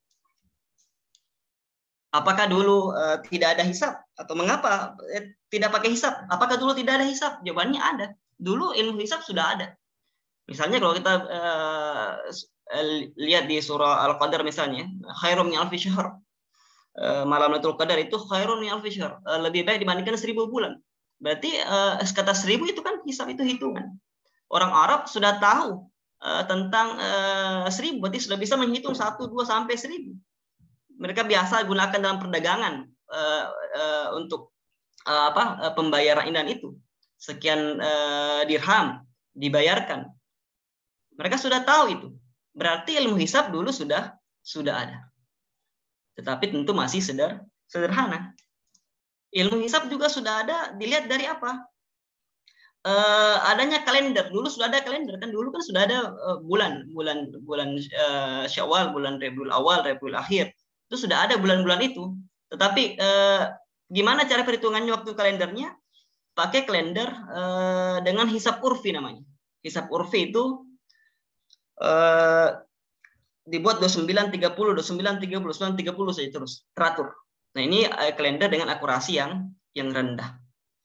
Apakah dulu uh, tidak ada hisab atau mengapa eh, tidak pakai hisab? Apakah dulu tidak ada hisab? Jawabannya ada. Dulu ilmu hisab sudah ada. Misalnya kalau kita uh, lihat di surah Al-Qadar misalnya, khairun min alfi syahr. Uh, malam Lailatul Qadar itu khairun min alfi syahr, uh, lebih baik dibandingkan seribu bulan. Berarti uh, kata seribu itu kan hisab, itu hitungan. Orang Arab sudah tahu uh, tentang uh, seribu, berarti sudah bisa menghitung satu, dua sampai seribu. Mereka biasa gunakan dalam perdagangan uh, uh, untuk uh, apa uh, pembayaran inan itu. Sekian uh, dirham dibayarkan. Mereka sudah tahu itu. Berarti ilmu hisab dulu sudah sudah ada. Tetapi tentu masih seder, sederhana. Ilmu hisab juga sudah ada, dilihat dari apa? Uh, adanya kalender. Dulu sudah ada kalender kan, dulu kan sudah ada uh, bulan, bulan bulan uh, Syawal, bulan Rabiul Awal, Rabiul Akhir. Itu sudah ada bulan-bulan itu. Tetapi uh, gimana cara perhitungannya waktu kalendernya? Pakai kalender uh, dengan hisab urfi namanya. Hisab urfi itu Uh, dibuat dua puluh sembilan, tiga puluh, dua puluh sembilan, tiga puluh, sembilan, tiga puluh saja terus teratur. Nah, ini uh, kalender dengan akurasi yang yang rendah.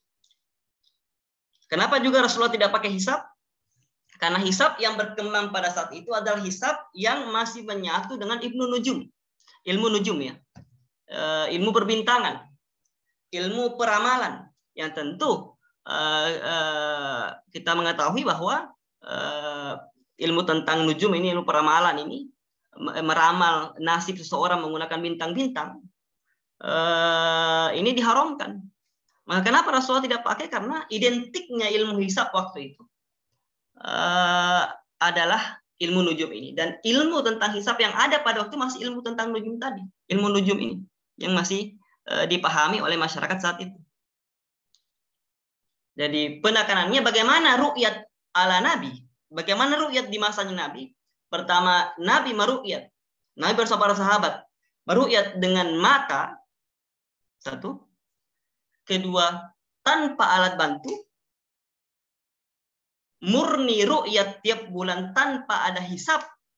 Kenapa juga Rasulullah tidak pakai hisab? Karena hisab yang berkembang pada saat itu adalah hisab yang masih menyatu dengan ilmu nujum. Ilmu nujum ya. Uh, ilmu perbintangan. Ilmu peramalan yang tentu uh, uh, kita mengetahui bahwa uh, ilmu tentang nujum ini, ilmu peramalan ini, meramal nasib seseorang menggunakan bintang-bintang, ini diharamkan. Maka kenapa Rasulullah tidak pakai? Karena identiknya ilmu hisab waktu itu adalah ilmu nujum ini. Dan ilmu tentang hisab yang ada pada waktu masih ilmu tentang nujum tadi. Ilmu nujum ini yang masih dipahami oleh masyarakat saat itu. Jadi penekanannya bagaimana ru'yat ala Nabi. Bagaimana ru'yat di masanya Nabi? Pertama, Nabi meru'yat. Nabi bersama para sahabat meru'yat dengan mata. Satu. Kedua, tanpa alat bantu. Murni ru'yat tiap bulan tanpa ada hisab.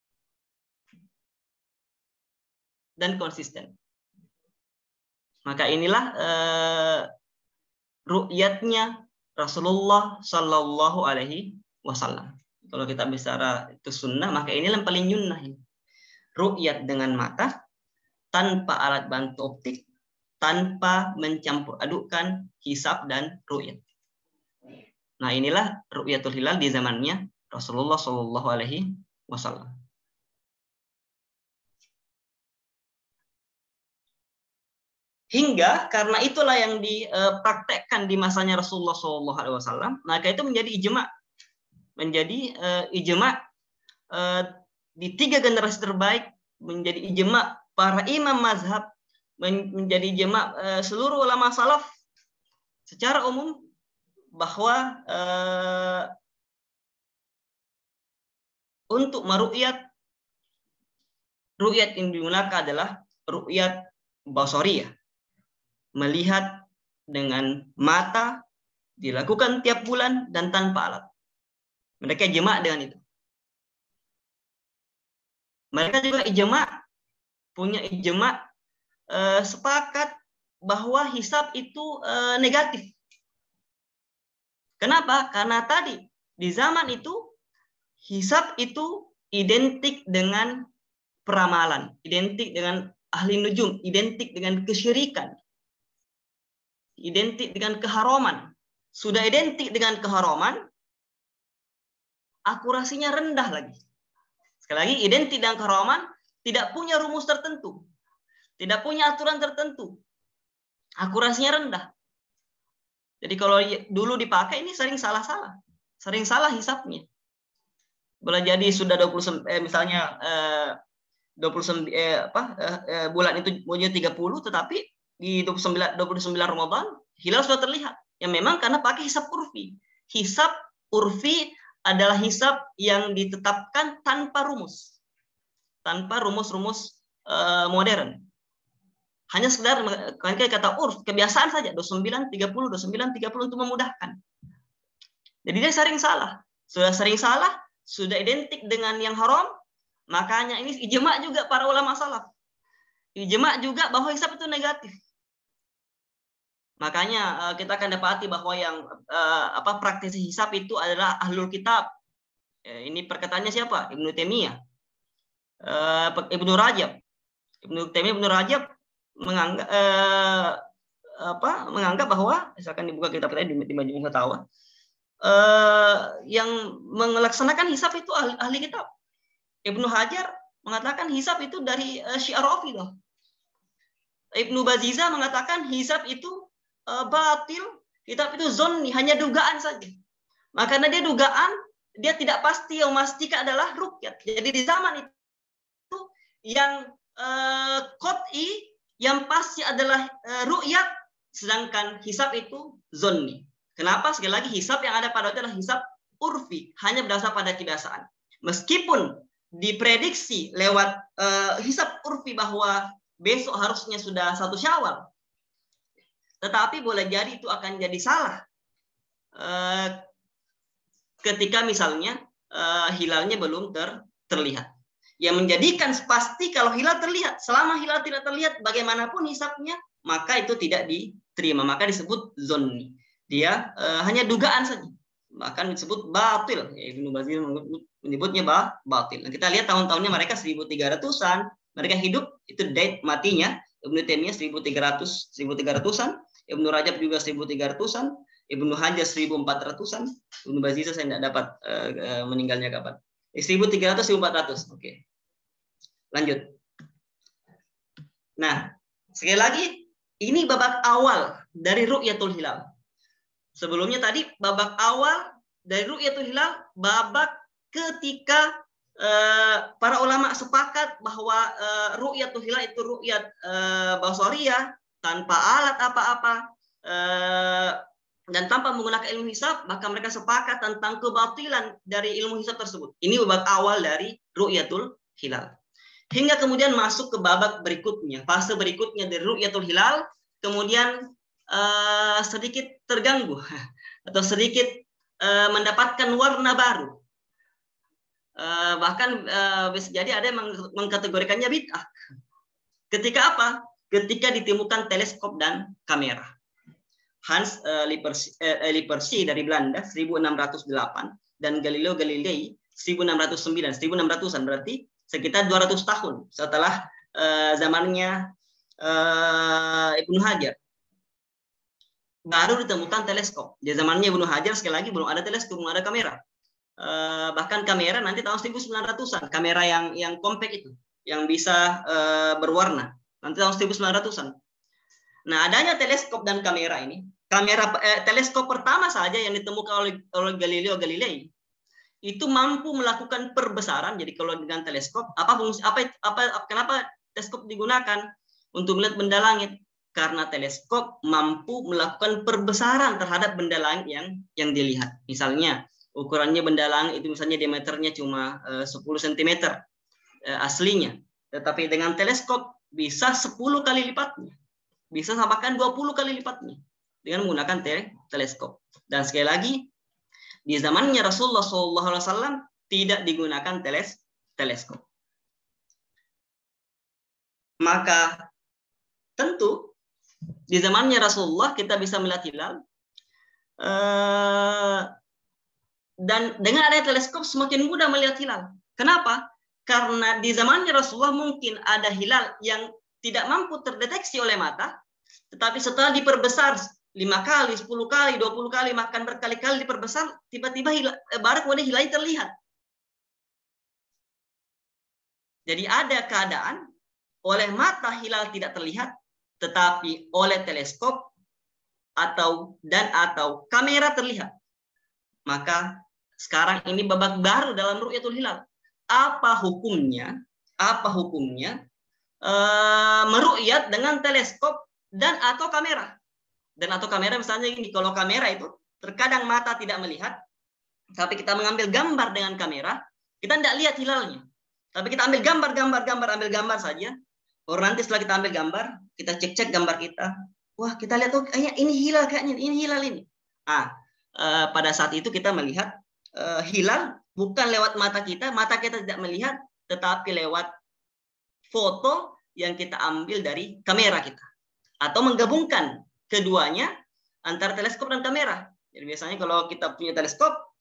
Dan konsisten. Maka inilah uh, ru'yatnya Rasulullah Sallallahu Alaihi Wasallam. Kalau kita bicara itu sunnah, maka ini yang paling sunnah ini. Ru'yat dengan mata, tanpa alat bantu optik, tanpa mencampur adukkan hisab dan ru'yat. Nah, inilah ru'yatul hilal di zamannya Rasulullah Shallallahu Alaihi Wasallam. Hingga karena itulah yang dipraktekkan di masanya Rasulullah Shallallahu Alaihi Wasallam, maka itu menjadi ijma. menjadi uh, ijma uh, di tiga generasi terbaik, menjadi ijma para imam mazhab, men menjadi ijma uh, seluruh ulama salaf secara umum bahwa uh, untuk meru'yat, ru'yat yang digunakan adalah ru'yat basariyah, melihat dengan mata, dilakukan tiap bulan dan tanpa alat. Mereka ijma dengan itu. Mereka juga ijma, punya ijma eh, sepakat bahwa hisab itu eh, negatif. Kenapa? Karena tadi di zaman itu hisab itu identik dengan peramalan, identik dengan ahli nujum, identik dengan kesyirikan, identik dengan keharaman. Sudah identik dengan keharaman, akurasinya rendah lagi. Sekali lagi, identik dengan keharaman, tidak punya rumus tertentu, tidak punya aturan tertentu, akurasinya rendah. Jadi kalau dulu dipakai ini sering salah-salah, sering salah hisapnya. Boleh jadi sudah dua puluh eh, misalnya eh, dua puluh sembilan eh, apa eh, bulan itu punya tiga puluh, tetapi di dua puluh sembilan dua puluh sembilan Ramadan hilal sudah terlihat. Ya memang karena pakai hisab urfi. Hisab urfi adalah hisab yang ditetapkan tanpa rumus, tanpa rumus-rumus uh, modern. Hanya sekedar kata urf, kebiasaan saja, dua puluh sembilan, tiga puluh, dua puluh sembilan, tiga puluh untuk memudahkan. Jadi dia sering salah. Sudah sering salah, sudah identik dengan yang haram, makanya ini ijma juga para ulama salaf. Ijma juga bahwa hisab itu negatif. Makanya kita akan dapati bahwa yang uh, apa praktisi hisab itu adalah ahlul kitab, Ini perkataannya siapa? Ibnu Taimiyah. Uh, Ibnu Rajab. Ibnu Taimiyah Ibnu Rajab menganggap uh, apa? Menganggap bahwa misalkan dibuka kitab kita di, di Majmu' Fatawa, uh, yang melaksanakan hisab itu ahli, ahli kitab. Ibnu Hajar mengatakan hisab itu dari uh, Syiah Rafidhah. Ibnu Baziza mengatakan hisab itu uh, batil, kitab itu zonni, hanya dugaan saja. Maka karena dia dugaan, dia tidak pasti, yang memastikan adalah ruqyat. Jadi di zaman itu yang uh, qat'i, yang pasti adalah uh, ru'yat, sedangkan hisab itu zonni. Kenapa? Sekali lagi hisab yang ada pada itu adalah hisab urfi, hanya berdasar pada kebiasaan. Meskipun diprediksi lewat uh, hisab urfi bahwa besok harusnya sudah satu Syawal, tetapi boleh jadi itu akan jadi salah uh, ketika misalnya uh, hilalnya belum ter, terlihat. Yang menjadikan pasti kalau hilal terlihat. Selama hilal tidak terlihat, bagaimanapun hisabnya, maka itu tidak diterima. Maka disebut zonni. Dia uh, hanya dugaan saja. Bahkan disebut batil. Ibnu Bazir menyebutnya bah, batil. Nah, kita lihat tahun-tahunnya mereka seribu tiga ratusan. Mereka hidup, itu date matinya. Ibnu Taimiyah seribu tiga ratus, seribu tiga ratusan. Ibnu Rajab juga seribu tiga ratusan. Ibnu Hajar seribu empat ratusan. Ibnu Baziza saya tidak dapat uh, uh, meninggalnya kapan. seribu tiga ratus, seribu empat ratus. Oke. Lanjut. Nah, sekali lagi, ini babak awal dari ru'yatul hilal. Sebelumnya tadi babak awal dari ru'yatul hilal, babak ketika uh, para ulama sepakat bahwa uh, ru'yatul hilal itu ru'yat uh, basariyah, tanpa alat apa-apa, uh, dan tanpa menggunakan ilmu hisab, maka mereka sepakat tentang kebatilan dari ilmu hisab tersebut. Ini babak awal dari ru'yatul hilal. Hingga kemudian masuk ke babak berikutnya, fase berikutnya dari ru'yatul hilal, kemudian uh, sedikit terganggu atau sedikit uh, mendapatkan warna baru. Uh, bahkan uh, bisa jadi ada yang mengkategorikannya bid'ah. Ketika apa? Ketika ditemukan teleskop dan kamera. Hans uh, Lippershey dari Belanda seribu enam ratus delapan dan Galileo Galilei seribu enam ratus sembilan, seribu enam ratusan, berarti sekitar dua ratus tahun setelah uh, zamannya uh, Ibnu Hajar baru ditemukan teleskop. Di zamannya Ibnu Hajar sekali lagi belum ada teleskop, belum ada kamera. Uh, bahkan kamera nanti tahun seribu sembilan ratusan, kamera yang yang compact itu, yang bisa uh, berwarna, nanti tahun seribu sembilan ratusan. Nah, adanya teleskop dan kamera ini, kamera eh, teleskop pertama saja yang ditemukan oleh, oleh Galileo Galilei itu mampu melakukan perbesaran. Jadi kalau dengan teleskop, apa fungsi, apa, apa kenapa teleskop digunakan untuk melihat benda langit? Karena teleskop mampu melakukan perbesaran terhadap benda langit yang yang dilihat. Misalnya ukurannya benda langit itu misalnya diameternya cuma eh, sepuluh sentimeter eh, aslinya, tetapi dengan teleskop bisa sepuluh kali lipatnya. Bisa bahkan dua puluh kali lipatnya dengan menggunakan teleskop. Dan sekali lagi, di zamannya Rasulullah shallallahu alaihi wasallam tidak digunakan teles teleskop. Maka tentu di zamannya Rasulullah kita bisa melihat hilal, dan dengan adanya teleskop semakin mudah melihat hilal. Kenapa? Karena di zamannya Rasulullah mungkin ada hilal yang tidak mampu terdeteksi oleh mata, tetapi setelah diperbesar lima kali, sepuluh kali, dua puluh kali, makan berkali-kali diperbesar, tiba-tiba baru kemudian hilal terlihat. Jadi ada keadaan oleh mata hilal tidak terlihat, tetapi oleh teleskop atau dan atau kamera terlihat. Maka sekarang ini babak baru dalam ru'yatul hilal. Apa hukumnya? Apa hukumnya? Uh, meru'yat dengan teleskop dan atau kamera. Dan atau kamera misalnya ini, kalau kamera itu terkadang mata tidak melihat, tapi kita mengambil gambar dengan kamera, kita tidak lihat hilalnya. Tapi kita ambil gambar, gambar, gambar, ambil gambar saja. Baru nanti setelah kita ambil gambar, kita cek-cek gambar kita. Wah, kita lihat, oh kayaknya ini hilal, kayaknya ini hilal ini. Ah, uh, pada saat itu kita melihat uh, hilal bukan lewat mata kita, mata kita tidak melihat, tetapi lewat foto yang kita ambil dari kamera kita. Atau menggabungkan keduanya antara teleskop dan kamera. Jadi biasanya kalau kita punya teleskop,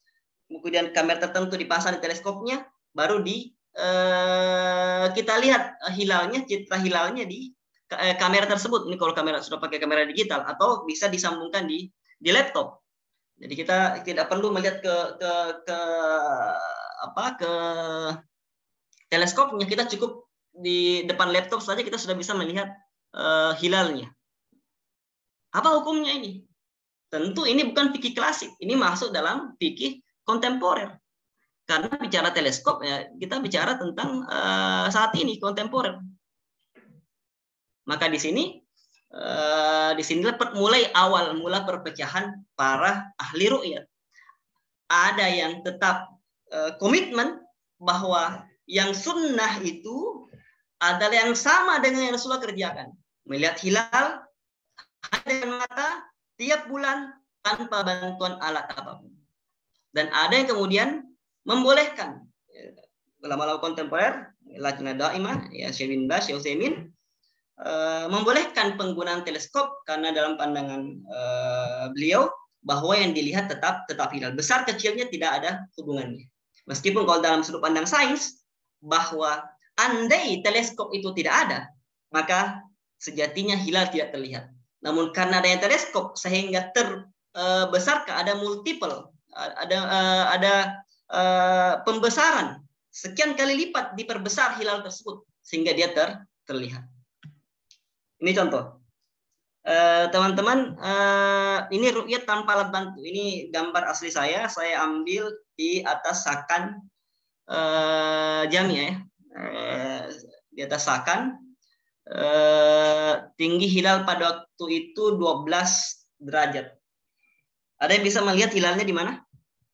kemudian kamera tertentu dipasang di teleskopnya, baru di eh, kita lihat hilalnya, citra hilalnya di eh, kamera tersebut. Ini kalau kamera sudah pakai kamera digital, atau bisa disambungkan di di laptop. Jadi kita tidak perlu melihat ke ke ke apa ke teleskopnya, kita cukup di depan laptop saja kita sudah bisa melihat uh, hilalnya. Apa hukumnya ini? Tentu ini bukan fikih klasik, ini masuk dalam fikih kontemporer. Karena bicara teleskop ya, kita bicara tentang uh, saat ini kontemporer. Maka di sini uh, di sinilah mulai awal mula perpecahan para ahli ru'yat. Ada yang tetap uh, komitmen bahwa yang sunnah itu adalah yang sama dengan yang Rasulullah kerjakan. Melihat hilal dengan mata tiap bulan tanpa bantuan alat apapun. Dan ada yang kemudian membolehkan. Ulama-ulama kontemporer, Lajnah Daimah, ya Syekh bin Baz, Syekh Utsaimin, uh, membolehkan penggunaan teleskop karena dalam pandangan uh, beliau bahwa yang dilihat tetap tetap hilal. Besar kecilnya tidak ada hubungannya. Meskipun kalau dalam sudut pandang sains bahwa andai teleskop itu tidak ada, maka sejatinya hilal tidak terlihat. Namun karena adanya teleskop sehingga terbesar, ada multiple, ada ada uh, pembesaran sekian kali lipat diperbesar hilal tersebut sehingga dia ter, terlihat. Ini contoh. Teman-teman, uh, uh, ini ru'yat tanpa alat bantu. Ini gambar asli saya, saya ambil di atas sakan uh, Jamia ya. Uh, di atas sakan, uh, tinggi hilal pada waktu itu dua belas derajat. Ada yang bisa melihat hilalnya di mana?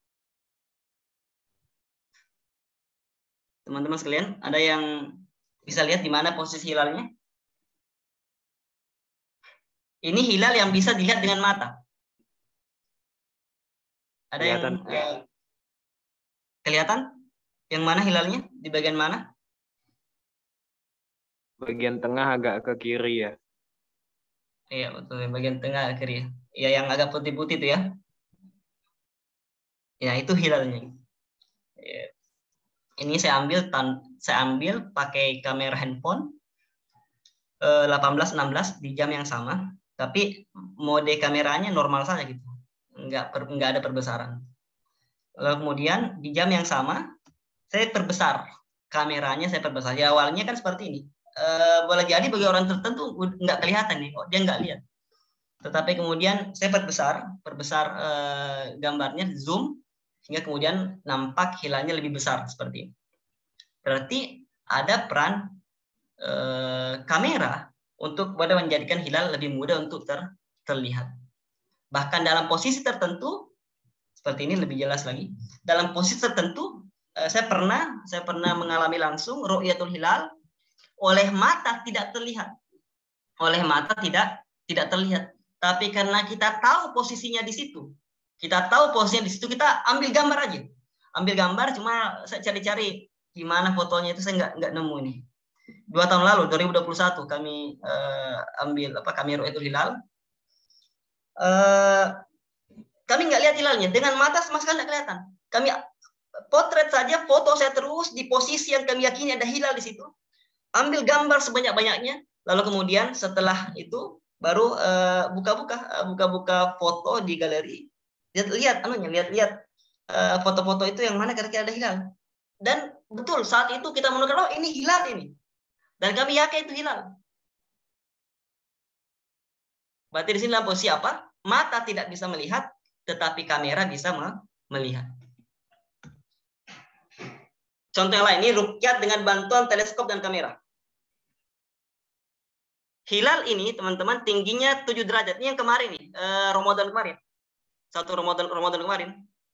Teman-teman sekalian, ada yang bisa lihat di mana posisi hilalnya? Ini hilal yang bisa dilihat dengan mata. Ada kelihatan. Yang uh, kelihatan? Yang mana hilalnya? Di bagian mana? Bagian tengah agak ke kiri ya. Iya betul, bagian tengah ke kiri. Ya yang agak putih-putih itu ya. Ya itu hilalnya. Ya. Ini saya ambil tan saya ambil pakai kamera handphone eh, delapan belas enam belas di jam yang sama, tapi mode kameranya normal saja gitu. Enggak per, enggak ada perbesaran. Lalu kemudian di jam yang sama saya perbesar kameranya, saya perbesar. Ya, awalnya kan seperti ini. E, boleh jadi bagi orang tertentu enggak kelihatan nih, oh, dia enggak lihat. Tetapi kemudian saya perbesar, perbesar e, gambarnya, zoom, sehingga kemudian nampak hilalnya lebih besar seperti ini. Berarti ada peran e, kamera untuk pada menjadikan hilal lebih mudah untuk ter, terlihat. Bahkan dalam posisi tertentu, seperti ini lebih jelas lagi. Dalam posisi tertentu, e, saya pernah saya pernah mengalami langsung ru'yatul hilal oleh mata tidak terlihat, oleh mata tidak tidak terlihat. Tapi karena kita tahu posisinya di situ, kita tahu posisinya di situ, kita ambil gambar aja, ambil gambar. Cuma saya cari-cari gimana fotonya itu, saya nggak nggak nemu ini. Dua tahun lalu, dua ribu dua puluh satu, kami uh, ambil apa kami ru'yatul hilal. Uh, kami nggak lihat hilalnya dengan mata sama sekali nggak kelihatan. Kami potret saja, foto saya terus di posisi yang kami yakini ada hilal di situ. Ambil gambar sebanyak-banyaknya, lalu kemudian setelah itu baru buka-buka uh, buka-buka foto di galeri. Lihat-lihat anunya, lihat-lihat uh, foto-foto itu yang mana kira-kira ada hilal. Dan betul saat itu kita menemukan, oh ini hilal ini. Dan kami yakin itu hilal. Berarti di sini dalam posisi apa? Mata tidak bisa melihat, tetapi kamera bisa melihat. Contoh yang lain, ini ruqyat dengan bantuan teleskop dan kamera. Hilal ini teman-teman tingginya tujuh derajat. Ini yang kemarin nih, eh, Ramadan kemarin. Satu Ramadan Ramadan kemarin.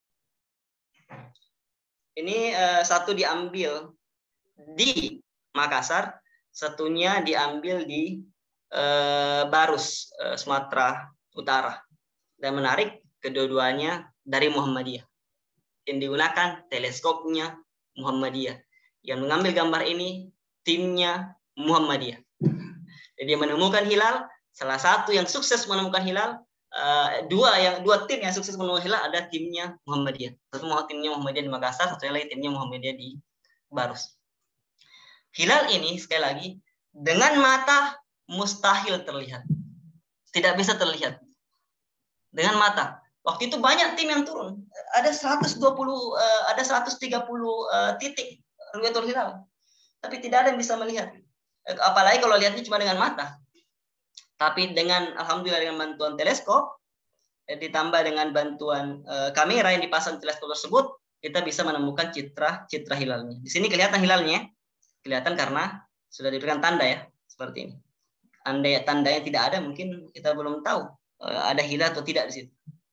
Ini eh, satu diambil di Makassar, satunya diambil di eh, Barus, eh, Sumatera Utara. Dan menarik, kedua-duanya dari Muhammadiyah. Yang digunakan teleskopnya Muhammadiyah. Yang mengambil gambar ini timnya Muhammadiyah. Jadi menemukan hilal, salah satu yang sukses menemukan hilal uh, dua yang dua tim yang sukses menemukan hilal, ada timnya Muhammadiyah. Satu mau timnya Muhammadiyah di Makassar, satu lagi timnya Muhammadiyah di Barus. Hilal ini sekali lagi dengan mata mustahil terlihat. Tidak bisa terlihat. Dengan mata. Waktu itu banyak tim yang turun. Ada seratus dua puluh uh, ada seratus tiga puluh uh, titik ru'yatul hilal. Tapi tidak ada yang bisa melihat. Apalagi kalau lihatnya cuma dengan mata. Tapi dengan alhamdulillah dengan bantuan teleskop ditambah dengan bantuan uh, kamera yang dipasang teleskop tersebut, kita bisa menemukan citra citra hilalnya. Di sini kelihatan hilalnya. Kelihatan karena sudah diberikan tanda ya, seperti ini. Andai tandanya tidak ada, mungkin kita belum tahu uh, ada hilal atau tidak di situ.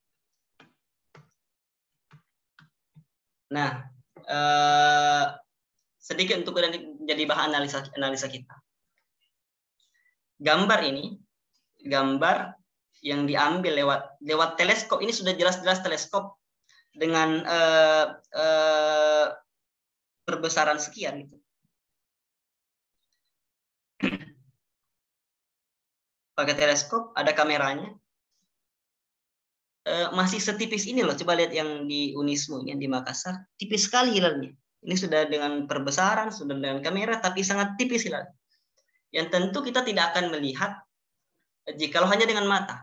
Nah, uh, sedikit untuk menjadi bahan analisa analisa kita. Gambar ini, gambar yang diambil lewat lewat teleskop ini sudah jelas-jelas teleskop dengan uh, uh, perbesaran sekian gitu. Pakai teleskop, ada kameranya. Uh, masih setipis ini loh. Coba lihat yang di Unismu, yang di Makassar, tipis sekali hilalnya. Ini sudah dengan perbesaran, sudah dengan kamera, tapi sangat tipis hilal. Yang tentu kita tidak akan melihat jikalau hanya dengan mata.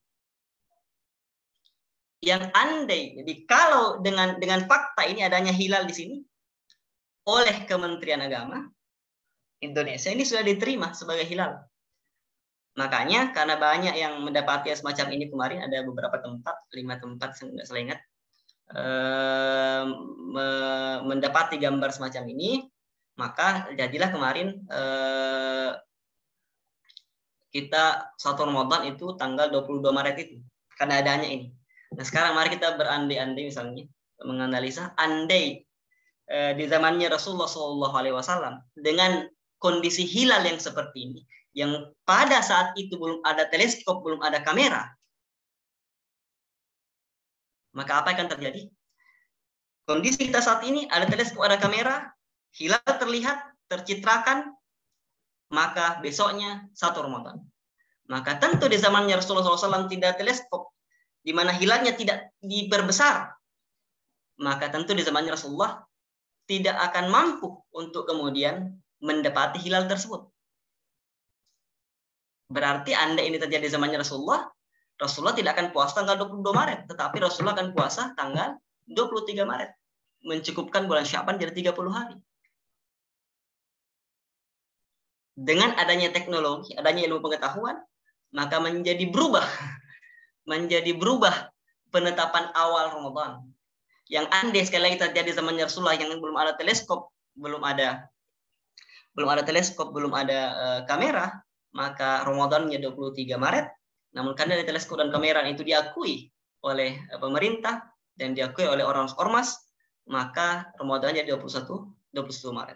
Yang andai, jadi kalau dengan dengan fakta ini adanya hilal di sini oleh Kementerian Agama Indonesia, ini sudah diterima sebagai hilal. Makanya karena banyak yang mendapati semacam ini kemarin, ada beberapa tempat, lima tempat nggak salah ingat, eh, mendapati gambar semacam ini, maka jadilah kemarin eh, kita satu Ramadan itu tanggal dua puluh dua Maret itu, karena adanya ini. Nah sekarang mari kita berandai-andai misalnya, menganalisa, andai eh, di zamannya Rasulullah shallallahu alaihi wasallam dengan kondisi hilal yang seperti ini, yang pada saat itu belum ada teleskop, belum ada kamera, maka apa yang akan terjadi? Kondisi kita saat ini ada teleskop, ada kamera, hilal terlihat, tercitrakan, maka besoknya satu Ramadan. Maka tentu di zamannya Rasulullah shallallahu alaihi wasallam tidak teleskop, di mana hilalnya tidak diperbesar. Maka tentu di zamannya Rasulullah tidak akan mampu untuk kemudian mendapati hilal tersebut. Berarti anda ini terjadi di zamannya Rasulullah, Rasulullah tidak akan puasa tanggal dua puluh dua Maret, tetapi Rasulullah akan puasa tanggal dua puluh tiga Maret. Mencukupkan bulan Sya'ban jadi tiga puluh hari. Dengan adanya teknologi, adanya ilmu pengetahuan, maka menjadi berubah. Menjadi berubah penetapan awal Ramadan. Yang andai sekali lagi terjadi zaman Rasulullah yang belum ada teleskop, belum ada belum ada teleskop, belum ada uh, kamera, maka Ramadannya dua puluh tiga Maret. Namun karena ada teleskop dan kamera itu diakui oleh uh, pemerintah dan diakui oleh orang ormas, maka Ramadannya dua puluh satu Maret.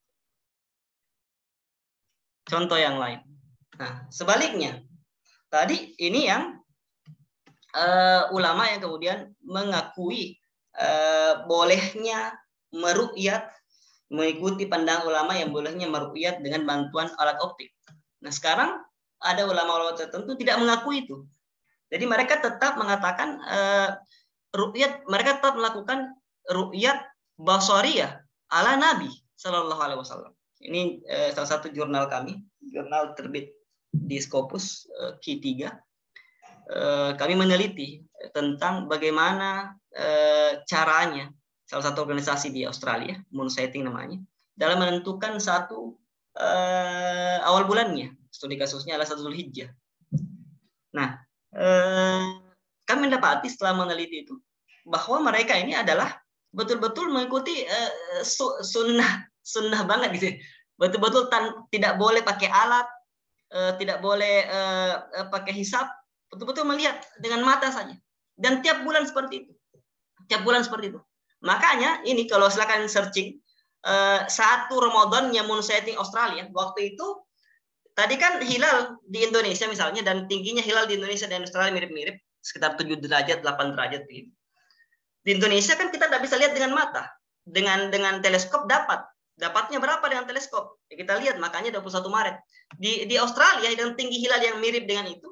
Contoh yang lain. Nah, sebaliknya, tadi ini yang uh, ulama yang kemudian mengakui uh, bolehnya meru'yat, mengikuti pandangan ulama yang bolehnya meru'yat dengan bantuan alat optik. Nah, sekarang ada ulama-ulama tertentu tidak mengakui itu. Jadi mereka tetap mengatakan uh, ru'yat, mereka tetap melakukan ru'yat basariyah ala Nabi Sallallahu Alaihi Wasallam. Ini eh, salah satu jurnal kami, jurnal terbit di Scopus eh, Q tiga. Eh, kami meneliti tentang bagaimana eh, caranya salah satu organisasi di Australia, Moon Sighting namanya, dalam menentukan satu eh, awal bulannya. Studi kasusnya adalah satu Zulhijjah. Nah, eh, kami mendapati setelah meneliti itu bahwa mereka ini adalah betul-betul mengikuti eh, sunnah sunnah banget gitu. Betul-betul tan- tidak boleh pakai alat, uh, tidak boleh uh, uh, pakai hisab, betul-betul melihat dengan mata saja. Dan tiap bulan seperti itu. Tiap bulan seperti itu. Makanya ini kalau silakan searching uh, satu Ramadannya Moon Sighting Australia, waktu itu tadi kan hilal di Indonesia misalnya, dan tingginya hilal di Indonesia dan Australia mirip-mirip, sekitar tujuh derajat, delapan derajat begitu. Di Indonesia kan kita tidak bisa lihat dengan mata. Dengan dengan teleskop dapat. Dapatnya berapa dengan teleskop? Ya, kita lihat, makanya dua puluh satu Maret. Di di Australia dengan tinggi hilal yang mirip dengan itu,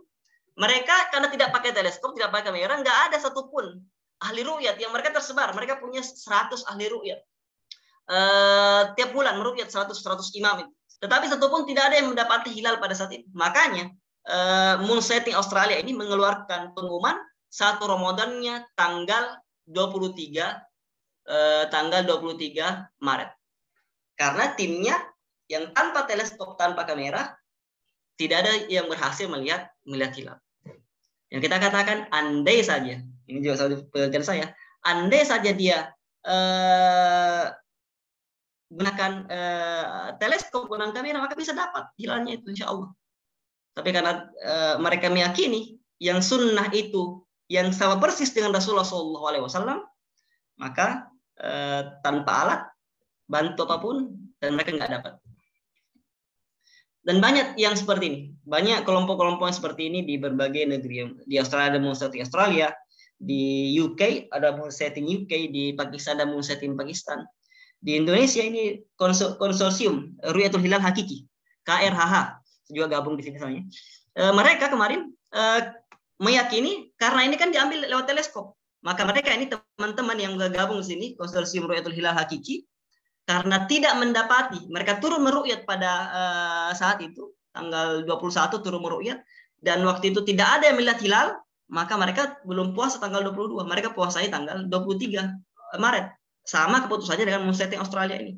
Mereka karena tidak pakai teleskop, tidak pakai kamera, nggak ada satupun ahli ru'yat yang mereka tersebar. Mereka punya seratus ahli ru'yat. Uh, tiap bulan meru'yat seratus seratus imam itu. Tetapi satupun tidak ada yang mendapati hilal pada saat itu. Makanya uh, Moon Sighting Australia ini mengeluarkan pengumuman satu Ramadannya tanggal dua puluh tiga uh, tanggal dua puluh tiga Maret. Karena timnya yang tanpa teleskop, tanpa kamera, tidak ada yang berhasil melihat melihat hilal. Yang kita katakan andai saja, ini juga satu penelitian saya, andai saja dia uh, gunakan uh, teleskop, gunakan kamera, maka bisa dapat hilalnya itu insya Allah. Tapi karena uh, mereka meyakini yang sunnah itu yang sama persis dengan Rasulullah shallallahu alaihi wasallam, maka uh, tanpa alat, bantu apapun, dan mereka nggak dapat. Dan banyak yang seperti ini, banyak kelompok-kelompok yang seperti ini di berbagai negeri. Di Australia ada Moon Sighting Australia, di U K ada Moon Sighting U K, di Pakistan ada Moon Sighting Pakistan. Di Indonesia ini konsorsium Ru'yatul Hilal Hakiki, K R H H, juga gabung di sini misalnya. E, mereka kemarin e, meyakini karena ini kan diambil lewat teleskop, maka mereka ini teman-teman yang gabung di sini konsorsium Ru'yatul Hilal Hakiki, karena tidak mendapati, mereka turun meru'yat pada uh, saat itu, tanggal dua puluh satu turun meru'yat, dan waktu itu tidak ada yang melihat hilal, maka mereka belum puasa tanggal dua puluh dua, mereka puasai tanggal dua puluh tiga Maret. Sama keputusannya dengan Moon Sighting Australia ini.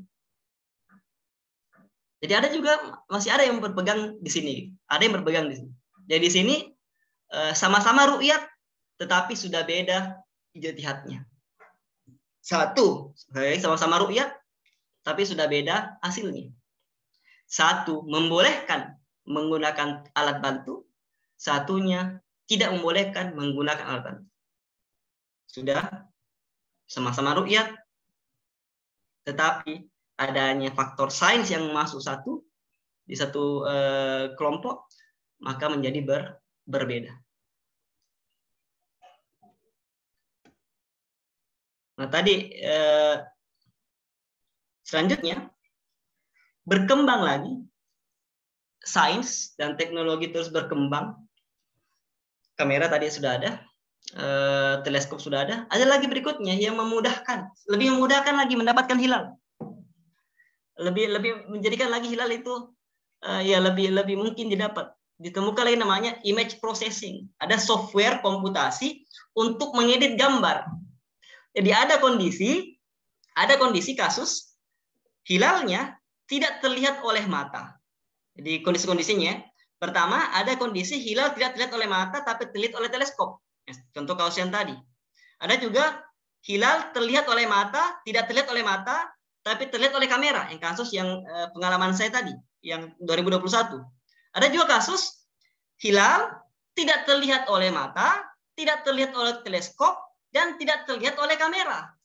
Jadi ada juga, masih ada yang berpegang di sini. Ada yang berpegang di sini. Jadi di sini uh, sama-sama ru'yat, tetapi sudah beda ijtihadnya. Satu, sama-sama ru'yat, tapi sudah beda hasilnya. Satu membolehkan menggunakan alat bantu, satunya tidak membolehkan menggunakan alat bantu. Sudah sama-sama ru'yat, tetapi adanya faktor sains yang masuk satu di satu eh, kelompok, maka menjadi ber, berbeda. Nah tadi eh, selanjutnya, berkembang lagi, sains dan teknologi terus berkembang. Kamera tadi sudah ada, eh, teleskop sudah ada. Ada lagi berikutnya yang memudahkan, lebih memudahkan lagi mendapatkan hilal. Lebih lebih menjadikan lagi hilal itu eh, ya lebih lebih mungkin didapat. Ditemukan lagi namanya image processing. Ada software komputasi untuk mengedit gambar. Jadi ada kondisi, ada kondisi kasus hilalnya tidak terlihat oleh mata. Jadi kondisi-kondisinya, pertama ada kondisi hilal tidak terlihat oleh mata tapi terlihat oleh teleskop. Contoh kasus yang tadi. Ada juga hilal terlihat oleh mata, tidak terlihat oleh mata tapi terlihat oleh kamera. Yang kasus yang eh, pengalaman saya tadi, yang dua ribu dua puluh satu. Ada juga kasus hilal tidak terlihat oleh mata, tidak terlihat oleh teleskop dan tidak terlihat oleh kamera.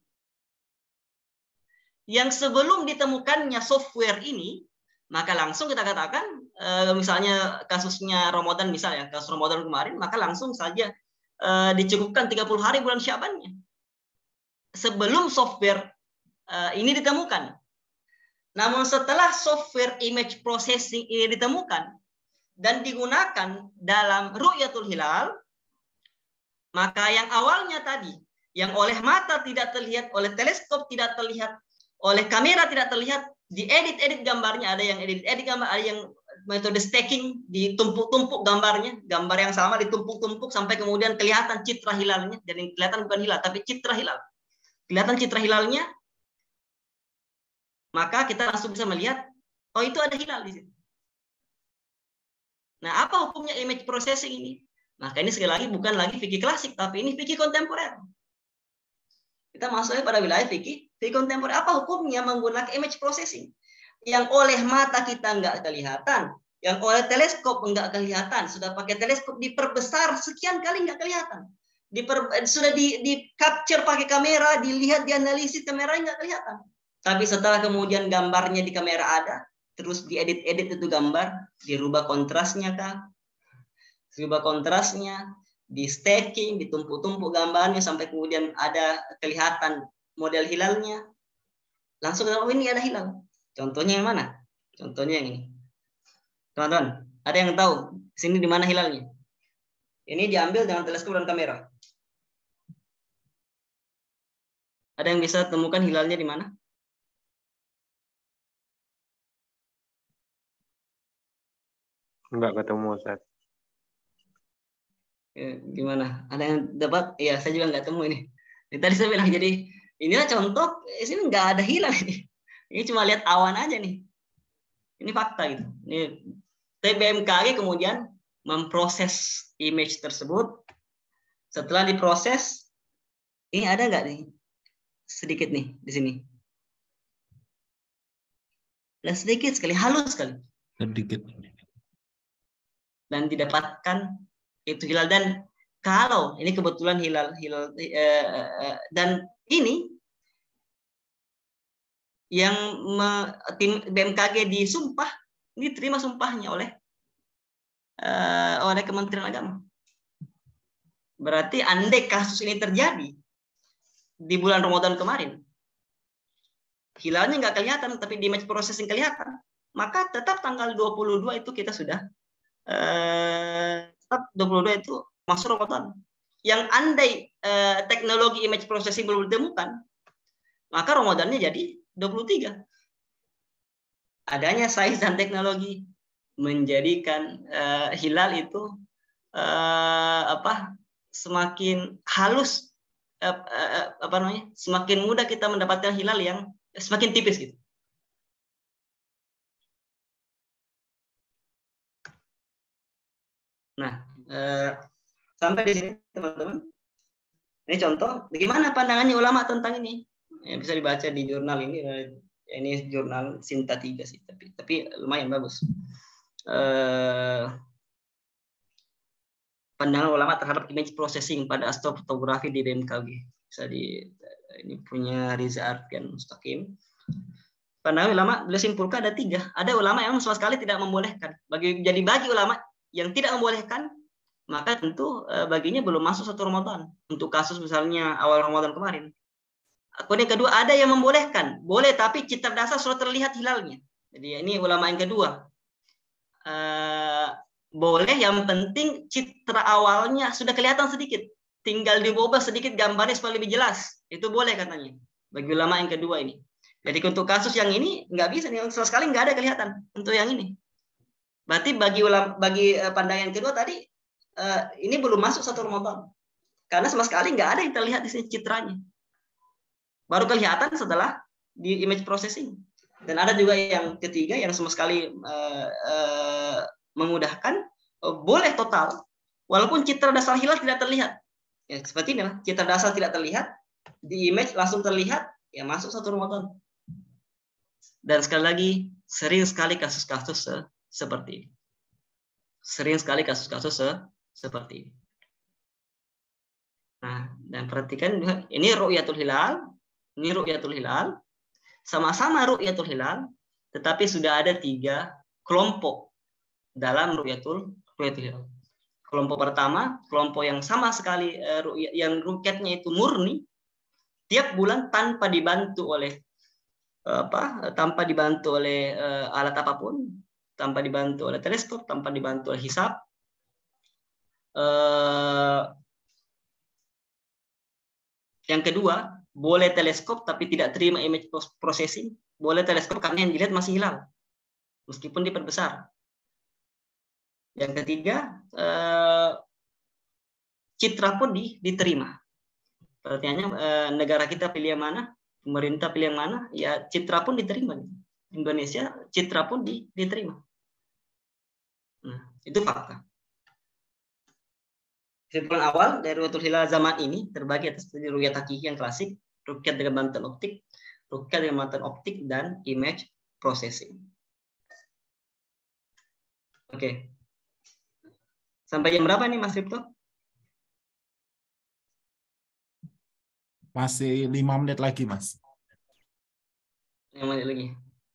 Yang sebelum ditemukannya software ini, maka langsung kita katakan, e, misalnya kasusnya Ramadan, misalnya kasus Ramadan kemarin, maka langsung saja e, dicukupkan tiga puluh hari bulan Syabannya. Sebelum software e, ini ditemukan. Namun setelah software image processing ini ditemukan dan digunakan dalam Ru'yatul Hilal, maka yang awalnya tadi, yang oleh mata tidak terlihat, oleh teleskop tidak terlihat, oleh kamera tidak terlihat, diedit-edit gambarnya, ada yang edit-edit gambar, ada yang metode stacking, ditumpuk-tumpuk gambarnya, gambar yang sama ditumpuk-tumpuk sampai kemudian kelihatan citra hilalnya, dan yang kelihatan bukan hilal, tapi citra hilal. Kelihatan citra hilalnya, maka kita langsung bisa melihat, oh itu ada hilal di situ. Nah, apa hukumnya image processing ini? Maka ini sekali lagi bukan lagi fikih klasik, tapi ini fikih kontemporer. Kita masuknya pada wilayah fikih, fikih kontemporer. Apa hukumnya menggunakan image processing? Yang oleh mata kita nggak kelihatan, yang oleh teleskop nggak kelihatan. Sudah pakai teleskop diperbesar sekian kali nggak kelihatan. Diper, sudah di, di capture pakai kamera, dilihat, dianalisis kameranya nggak kelihatan. Tapi setelah kemudian gambarnya di kamera ada, terus diedit-edit itu gambar, dirubah kontrasnya kah? Dirubah kontrasnya, di stacking, ditumpuk-tumpuk gambarnya sampai kemudian ada kelihatan model hilalnya. Langsung oh ini ada hilal. Contohnya yang mana? Contohnya yang ini. Teman-teman, ada yang tahu sini di mana hilalnya? Ini diambil dengan teleskop dan kamera. Ada yang bisa temukan hilalnya di mana? Enggak ketemu, Ustaz. Gimana? Ada yang dapat? Iya, saya juga nggak temu ini. Ini tadi saya bilang, jadi inilah contoh, di sini nggak ada hilal ini. Ini cuma lihat awan aja nih. Ini fakta gitu. Ini T B M K G kemudian memproses image tersebut. Setelah diproses, ini ada nggak nih? Sedikit nih di sini. Dan sedikit sekali, halus sekali. Sedikit. Dan didapatkan itu hilal, dan kalau ini kebetulan hilal hilal eh, eh, dan ini yang me, tim B M K G disumpah, ini terima sumpahnya oleh eh, oleh Kementerian Agama. Berarti andai kasus ini terjadi di bulan Ramadan kemarin, hilalnya nggak kelihatan tapi di image processing kelihatan, maka tetap tanggal dua puluh dua itu kita sudah eh, tetap dua puluh dua itu masuk Ramadan. Yang andai eh, teknologi image processing belum ditemukan, maka Ramadannya jadi dua puluh tiga. Adanya sains dan teknologi menjadikan uh, hilal itu uh, apa semakin halus, uh, uh, apa namanya, semakin mudah kita mendapatkan hilal yang semakin tipis gitu. Nah, uh, sampai di sini teman-teman. Ini contoh bagaimana pandangannya ulama tentang ini. Ya, bisa dibaca di jurnal ini. Ini jurnal Sinta tiga sih, tapi tapi lumayan bagus. Eh, pandangan ulama terhadap image processing pada astrofotografi di B M K G. Bisa di ini punya Riza Arfian Mustaqim. Pandangan ulama beliau simpulkan ada tiga. Ada ulama yang sama sekali tidak membolehkan. Bagi jadi bagi ulama yang tidak membolehkan, maka tentu eh, baginya belum masuk satu Ramadan. Untuk kasus misalnya awal Ramadan kemarin. Kemudian kedua, ada yang membolehkan. Boleh, tapi citra dasar sudah terlihat hilalnya. Jadi ini ulama yang kedua. Uh, boleh, yang penting citra awalnya sudah kelihatan sedikit. Tinggal diubah sedikit gambarnya supaya lebih jelas. Itu boleh katanya. Bagi ulama yang kedua ini. Jadi untuk kasus yang ini, nggak bisa. Sama sekali nggak ada kelihatan untuk yang ini. Berarti bagi ulama, bagi pandangan yang kedua tadi, uh, ini belum masuk satu Ramadan. Karena sama sekali nggak ada yang terlihat di sini citranya. Baru kelihatan setelah di image processing. Dan ada juga yang ketiga yang sama sekali uh, uh, memudahkan, uh, boleh total, walaupun citra dasar hilal tidak terlihat. Ya, seperti inilah, citra dasar tidak terlihat, di image langsung terlihat, ya masuk satu Ramadan. Dan sekali lagi, sering sekali kasus-kasus se seperti ini. Sering sekali kasus-kasus se seperti ini. Nah, dan perhatikan ini ru'yatul hilal. Ini ru'yatul hilal, sama-sama ru'yatul hilal, tetapi sudah ada tiga kelompok dalam ru'yatul ru'yatul hilal. Kelompok pertama, kelompok yang sama sekali yang ru'yatnya itu murni, tiap bulan tanpa dibantu oleh apa? Tanpa dibantu oleh uh, alat apapun, tanpa dibantu oleh teleskop, tanpa dibantu oleh hisab. Uh, yang kedua, boleh teleskop tapi tidak terima image processing. Boleh teleskop karena yang dilihat masih hilal. Meskipun diperbesar. Yang ketiga, eh, citra pun di, diterima. Pertanyaannya, eh, negara kita pilih yang mana? Pemerintah pilih yang mana? Ya citra pun diterima. Indonesia, citra pun di, diterima. Nah, itu fakta. Kesimpulan awal dari ru'yatul hilal zaman ini terbagi atas ru'yat hakiki yang klasik, ru'yat dengan bantuan optik, ru'yat dengan bantuan optik, dan image processing. Oke. Sampai jam berapa nih Mas Ripto? Masih lima menit lagi, Mas. lima menit lagi.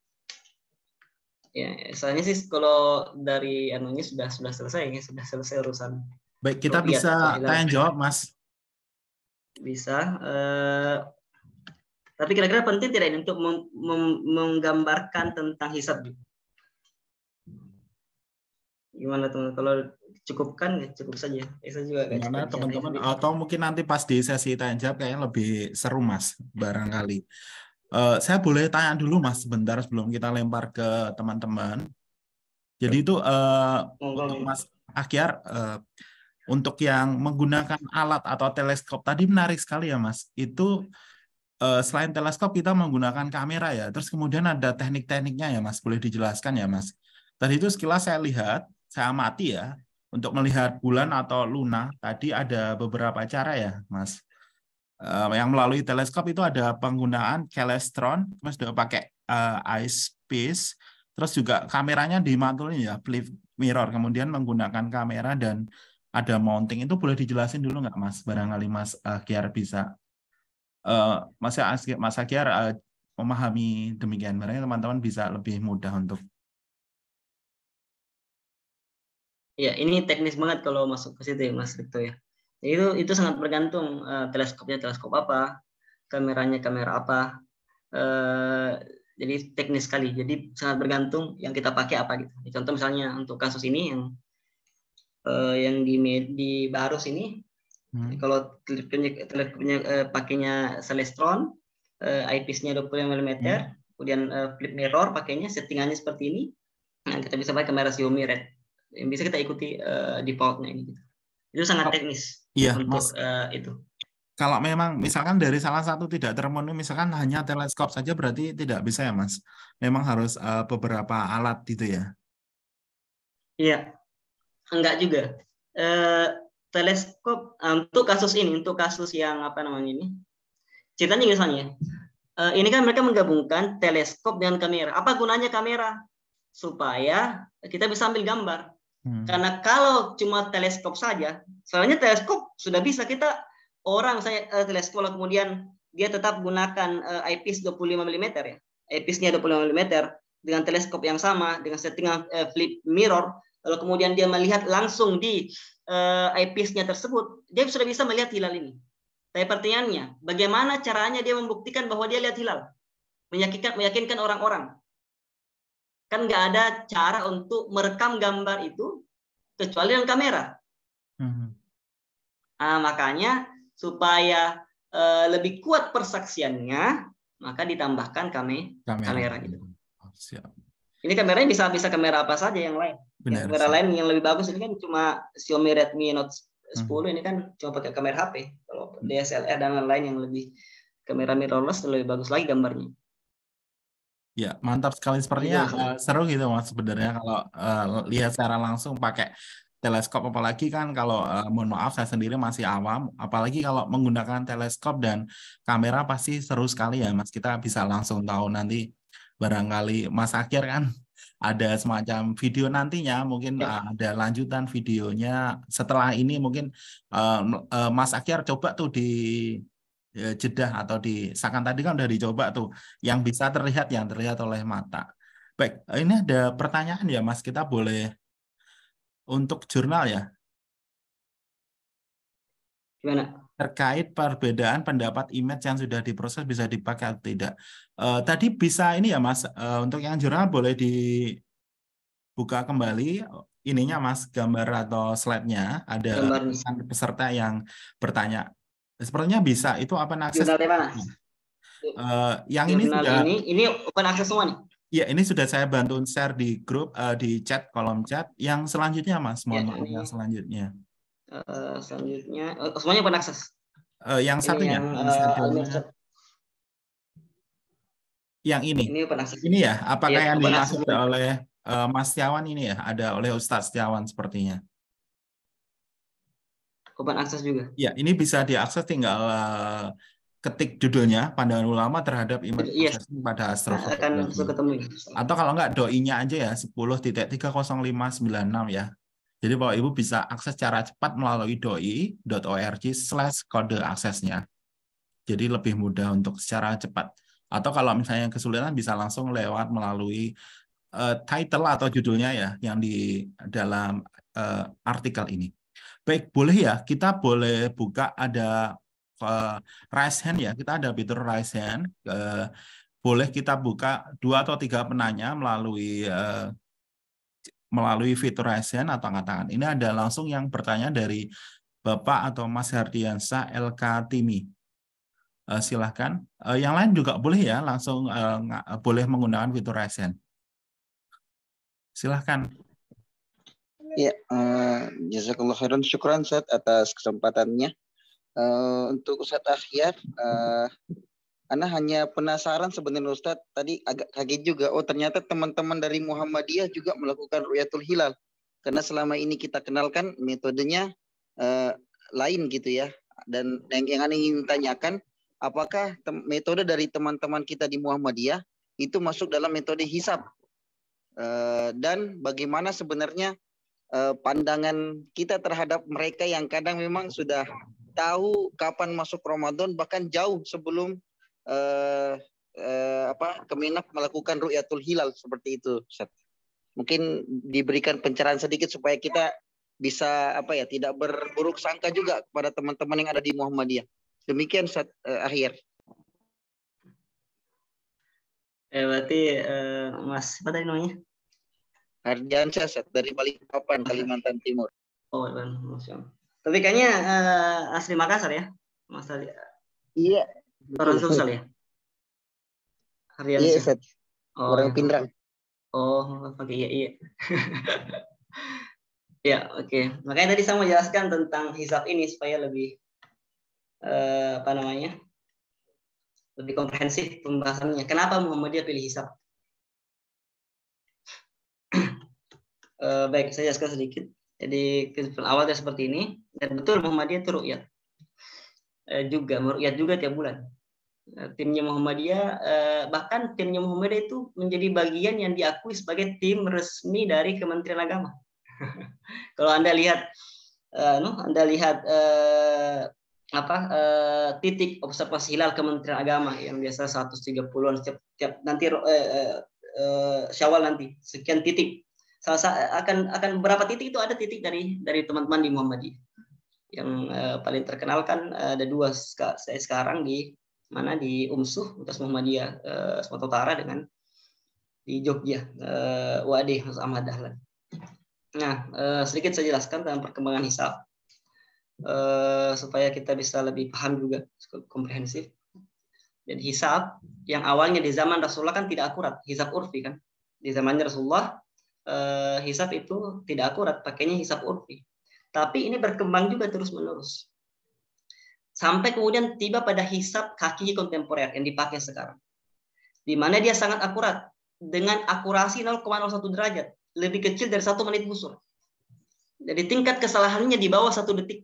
Ya, soalnya sih kalau dari anunya sudah sudah selesai ya, sudah selesai urusan. Baik, kita bisa tanya jawab, Mas. Bisa. Eh, tapi kira-kira penting tidak ini untuk mem mem menggambarkan tentang hisab? Gimana teman? Kalau cukupkan, ya cukup saja. Saya juga agak Gimana cepat teman-teman? bicara. Atau mungkin nanti pas di sesi tanya jawab kayaknya lebih seru Mas, barangkali. Uh, saya boleh tanya dulu Mas sebentar sebelum kita lempar ke teman-teman. Jadi itu uh, untuk Mas Akyar, uh, untuk yang menggunakan alat atau teleskop tadi menarik sekali ya Mas. Itu uh, selain teleskop kita menggunakan kamera ya. Terus kemudian ada teknik-tekniknya ya Mas. Boleh dijelaskan ya Mas? Tadi itu sekilas saya lihat, saya amati ya. Untuk melihat bulan atau Luna tadi ada beberapa cara ya Mas. Uh, yang melalui teleskop itu ada penggunaan kelestron, terus juga pakai uh, eyepiece, terus juga kameranya dimantulin ya, flip mirror, kemudian menggunakan kamera dan ada mounting. Itu boleh dijelasin dulu nggak Mas? Barangkali Mas Akyar bisa, uh, Mas Akyar, Mas Akyar uh, memahami demikian, barangkali teman-teman bisa lebih mudah untuk. Ya, ini teknis banget kalau masuk ke situ ya Mas Rikto ya. Itu itu sangat bergantung uh, teleskopnya teleskop apa, kameranya kamera apa. Uh, jadi teknis sekali. Jadi sangat bergantung yang kita pakai apa gitu. Contoh misalnya untuk kasus ini yang uh, yang di di Barus ini, hmm. kalau teleskopnya teleskopnya uh, pakainya Celestron, uh, eyepiece-nya dua puluh lima milimeter, hmm. kemudian uh, flip mirror pakainya settingannya seperti ini. Nah, kita bisa pakai kamera Xiaomi Red. Yang bisa kita ikuti uh, default-nya ini gitu. Itu sangat teknis iya, untuk Mas. Uh, itu. Kalau memang misalkan dari salah satu tidak terpenuhi, misalkan hanya teleskop saja berarti tidak bisa ya Mas. Memang harus uh, beberapa alat gitu ya. Iya, enggak juga. Uh, teleskop uh, untuk kasus ini, untuk kasus yang apa namanya ini, ceritanya misalnya, uh, ini kan mereka menggabungkan teleskop dengan kamera. Apa gunanya kamera? Supaya kita bisa ambil gambar. Hmm. Karena kalau cuma teleskop saja, soalnya teleskop sudah bisa kita orang saya uh, teleskop kemudian dia tetap gunakan uh, eyepiece dua puluh lima milimeter ya. Eyepiece-nya dua puluh lima milimeter dengan teleskop yang sama dengan settingan uh, flip mirror, lalu kemudian dia melihat langsung di uh, eyepiece-nya tersebut, dia sudah bisa melihat hilal ini. Tapi pertanyaannya, bagaimana caranya dia membuktikan bahwa dia lihat hilal? Meyakinkan meyakinkan orang-orang. Kan nggak ada cara untuk merekam gambar itu kecuali dengan kamera. Hmm. Nah, makanya supaya uh, lebih kuat persaksiannya, maka ditambahkan kame kamera, kamera gitu. Oh, siap. Ini kameranya bisa bisa kamera apa saja yang lain. Benar, ya, kamera siap. Lain yang lebih bagus ini kan cuma Xiaomi Redmi Note sepuluh hmm. ini kan cuma pakai kamera H P. Kalau D S L R dan lain-lain yang lebih kamera mirrorless lebih bagus lagi gambarnya. Ya, mantap sekali. Sepertinya uh, seru gitu Mas sebenarnya kalau uh, lihat secara langsung pakai teleskop, apalagi kan kalau uh, mohon maaf saya sendiri masih awam, apalagi kalau menggunakan teleskop dan kamera pasti seru sekali ya Mas. Kita bisa langsung tahu nanti barangkali Mas Akyar kan ada semacam video nantinya, mungkin ya. uh, ada lanjutan videonya setelah ini mungkin uh, uh, Mas Akyar coba tuh di jedah atau di Sakan tadi kan udah dicoba tuh yang bisa terlihat yang terlihat oleh mata. Baik, ini ada pertanyaan ya Mas, kita boleh untuk jurnal ya. Gimana? Terkait perbedaan pendapat image yang sudah diproses bisa dipakai atau tidak. Uh, tadi bisa ini ya Mas, uh, untuk yang jurnal boleh dibuka kembali ininya Mas, gambar atau slide-nya ada gambar peserta yang bertanya. Sepertinya bisa. Itu open access. Jurnal mana? Uh, yang Jurnal ini sudah. Ini, ini open access semua nih. Ya, ini sudah saya bantu share di grup, uh, di chat, kolom chat. Yang selanjutnya, Mas, mohon ya, maaf yang selanjutnya. Uh, selanjutnya, uh, semuanya open access. Uh, yang ini satunya, yang, yang satunya. Uh, yang ini. Ini open access. Ini ya, apakah ya, yang dimaksud oleh uh, Mas Setiawan ini ya? Ada oleh Ustadz Setiawan sepertinya. Open access juga. Ya, ini bisa diakses tinggal uh, ketik judulnya Pandangan Ulama terhadap image yes. processing pada astrofotografi. Akan langsung ketemu. Atau kalau enggak doinya aja ya sepuluh titik tiga nol lima sembilan enam ya. Jadi Bapak Ibu bisa akses secara cepat melalui doi dot org slash kode aksesnya. Jadi lebih mudah untuk secara cepat. Atau kalau misalnya kesulitan bisa langsung lewat melalui uh, title atau judulnya ya yang di dalam uh, artikel ini. Baik, boleh ya, kita boleh buka ada uh, raise hand ya, kita ada fitur raise hand, uh, boleh kita buka dua atau tiga penanya melalui uh, melalui fitur raise hand atau angkat tangan. Ini ada langsung yang bertanya dari Bapak atau Mas Hardiansyah L K Timi. Uh, silahkan. Uh, yang lain juga boleh ya, langsung uh, boleh menggunakan fitur raise hand. Silahkan. Ya, uh, jazakallah khairan, syukran Ustaz atas kesempatannya. Uh, untuk Ustaz Akhyar, uh, Ana hanya penasaran sebenarnya Ustaz, tadi agak kaget juga, oh ternyata teman-teman dari Muhammadiyah juga melakukan Ru'yatul Hilal. Karena selama ini kita kenalkan metodenya uh, lain gitu ya. Dan yang, yang Ana ingin tanyakan, apakah metode dari teman-teman kita di Muhammadiyah itu masuk dalam metode hisab? Uh, dan bagaimana sebenarnya uh, pandangan kita terhadap mereka yang kadang memang sudah tahu kapan masuk Ramadan, bahkan jauh sebelum uh, uh, apa Kemenak melakukan Ru'yatul Hilal seperti itu, Ustaz. Mungkin diberikan pencerahan sedikit supaya kita bisa apa ya tidak berburuk sangka juga kepada teman-teman yang ada di Muhammadiyah. Demikian Ustaz uh, Akhir. Eh, berarti uh, Mas apa tadi namanya? Hardiansyah Ustaz dari Balikpapan, Kalimantan Timur. Oh, Masya Allah. Tapi kayaknya uh, asli Makassar ya, Mas Ali. Iya. Orang Sulsel ya. Hardiansyah. Iya Ustaz. Oh, orang Pindrang. Oh, oke, iya iya. Ya, oke. Okay. Makanya tadi saya mau jelaskan tentang hisab ini supaya lebih uh, apa namanya? Lebih komprehensif pembahasannya. Kenapa Muhammadiyah pilih hisab? uh, baik, saya jelaskan sedikit. Jadi kesimpulan awalnya seperti ini, dan betul Muhammadiyah itu ru'yat. Uh, juga meru'yat juga tiap bulan. Uh, timnya Muhammadiyah, uh, bahkan timnya Muhammadiyah itu menjadi bagian yang diakui sebagai tim resmi dari Kementerian Agama. Kalau Anda lihat, uh, no, Anda lihat uh, apa uh, titik observasi hilal Kementerian Agama yang biasa seratus tiga puluhan setiap, setiap nanti uh, uh, uh, Syawal nanti sekian titik. Salah akan akan beberapa titik itu ada titik dari dari teman-teman di Muhammadiyah. Yang uh, paling terkenal kan uh, ada dua saya sekarang di mana di Umsuh Universitas Muhammadiyah uh, Sumatera Utara dengan di Jogja uh, W A D Mas Ahmad Dahlan. Nah, uh, sedikit saya jelaskan tentang perkembangan hisab uh, supaya kita bisa lebih paham juga komprehensif. Dan hisab yang awalnya di zaman Rasulullah kan tidak akurat, hisab urfi kan. Di zamannya Rasulullah Uh, hisab itu tidak akurat, pakainya hisab urfi. Tapi ini berkembang juga terus-menerus. Sampai kemudian tiba pada hisab kaki kontemporer yang dipakai sekarang. Di mana dia sangat akurat dengan akurasi nol koma nol satu derajat, lebih kecil dari satu menit busur. Jadi tingkat kesalahannya di bawah satu detik.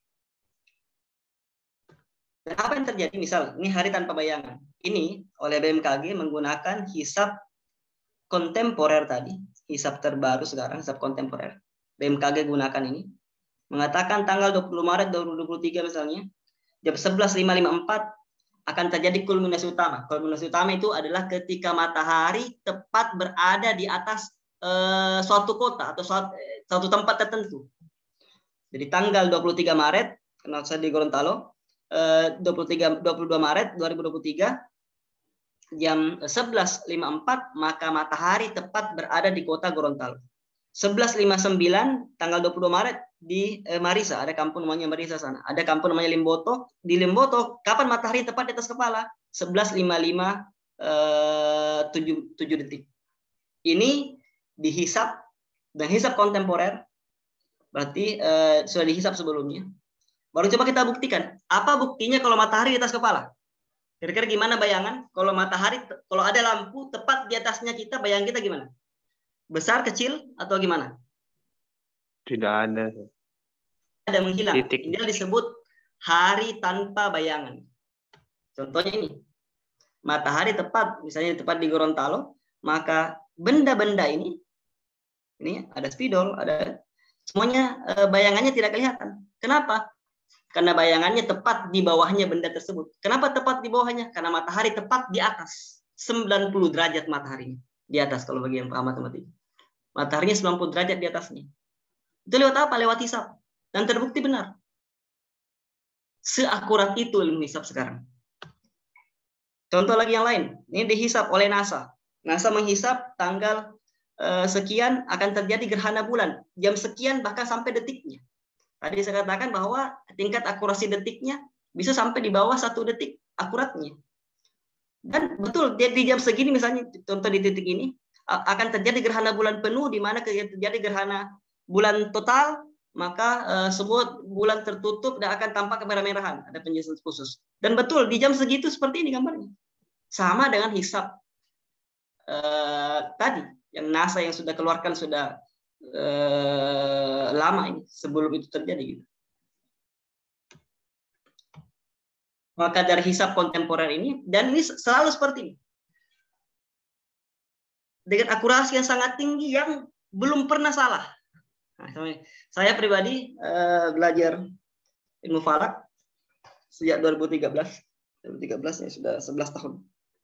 Dan apa yang terjadi? Misal, ini hari tanpa bayangan. Ini oleh B M K G menggunakan hisab kontemporer tadi. Hisab terbaru sekarang, hisab kontemporer. B M K G gunakan ini. Mengatakan tanggal dua puluh Maret dua ribu dua puluh tiga misalnya, jam sebelas lima lima empat akan terjadi kulminasi utama. Kulminasi utama itu adalah ketika matahari tepat berada di atas eh, suatu kota atau suatu, suatu tempat tertentu. Jadi tanggal dua puluh tiga Maret, karena saya di Gorontalo, eh, dua puluh tiga, dua puluh dua Maret dua ribu dua puluh tiga, jam sebelas lima puluh empat maka matahari tepat berada di kota Gorontalo. sebelas lima puluh sembilan tanggal dua puluh dua Maret di eh, Marisa, ada kampung namanya Marisa sana. Ada kampung namanya Limboto. Di Limboto kapan matahari tepat di atas kepala? sebelas lima puluh lima eh, tujuh detik. Ini dihisap dan hisap kontemporer. Berarti eh, sudah dihisap sebelumnya. Baru coba kita buktikan. Apa buktinya kalau matahari di atas kepala? Kira-kira gimana bayangan kalau matahari, kalau ada lampu tepat di atasnya kita, bayangan kita gimana? Besar, kecil, atau gimana? Tidak ada. Ada menghilang. Titik. Ini disebut hari tanpa bayangan. Contohnya ini. Matahari tepat, misalnya tepat di Gorontalo, maka benda-benda ini, ini ada spidol, ada semuanya bayangannya tidak kelihatan. Kenapa? Karena bayangannya tepat di bawahnya benda tersebut. Kenapa tepat di bawahnya? Karena matahari tepat di atas. sembilan puluh derajat mataharinya. Di atas kalau bagi yang paham matematika. Mataharinya sembilan puluh derajat di atasnya. Itu lewat apa? Lewat hisab. Dan terbukti benar. Seakurat itu ilmu hisab sekarang. Contoh lagi yang lain. Ini dihisab oleh NASA. NASA menghisab tanggal eh, sekian akan terjadi gerhana bulan, jam sekian bahkan sampai detiknya. Tadi saya katakan bahwa tingkat akurasi detiknya bisa sampai di bawah satu detik akuratnya. Dan betul di, di jam segini misalnya contoh di titik ini akan terjadi gerhana bulan penuh, di mana terjadi gerhana bulan total, maka uh, semua bulan tertutup dan akan tampak kemerah-merahan, ada penjelasan khusus. Dan betul di jam segitu seperti ini gambarnya, sama dengan hisab uh, tadi yang NASA yang sudah keluarkan sudah uh, lama ini sebelum itu terjadi gitu. Maka dari hisab kontemporer ini, dan ini selalu seperti ini, dengan akurasi yang sangat tinggi yang belum pernah salah. Nah, saya pribadi uh, belajar ilmu falak sejak dua ribu tiga belas, dua ribu tiga belas ya sudah sebelas tahun.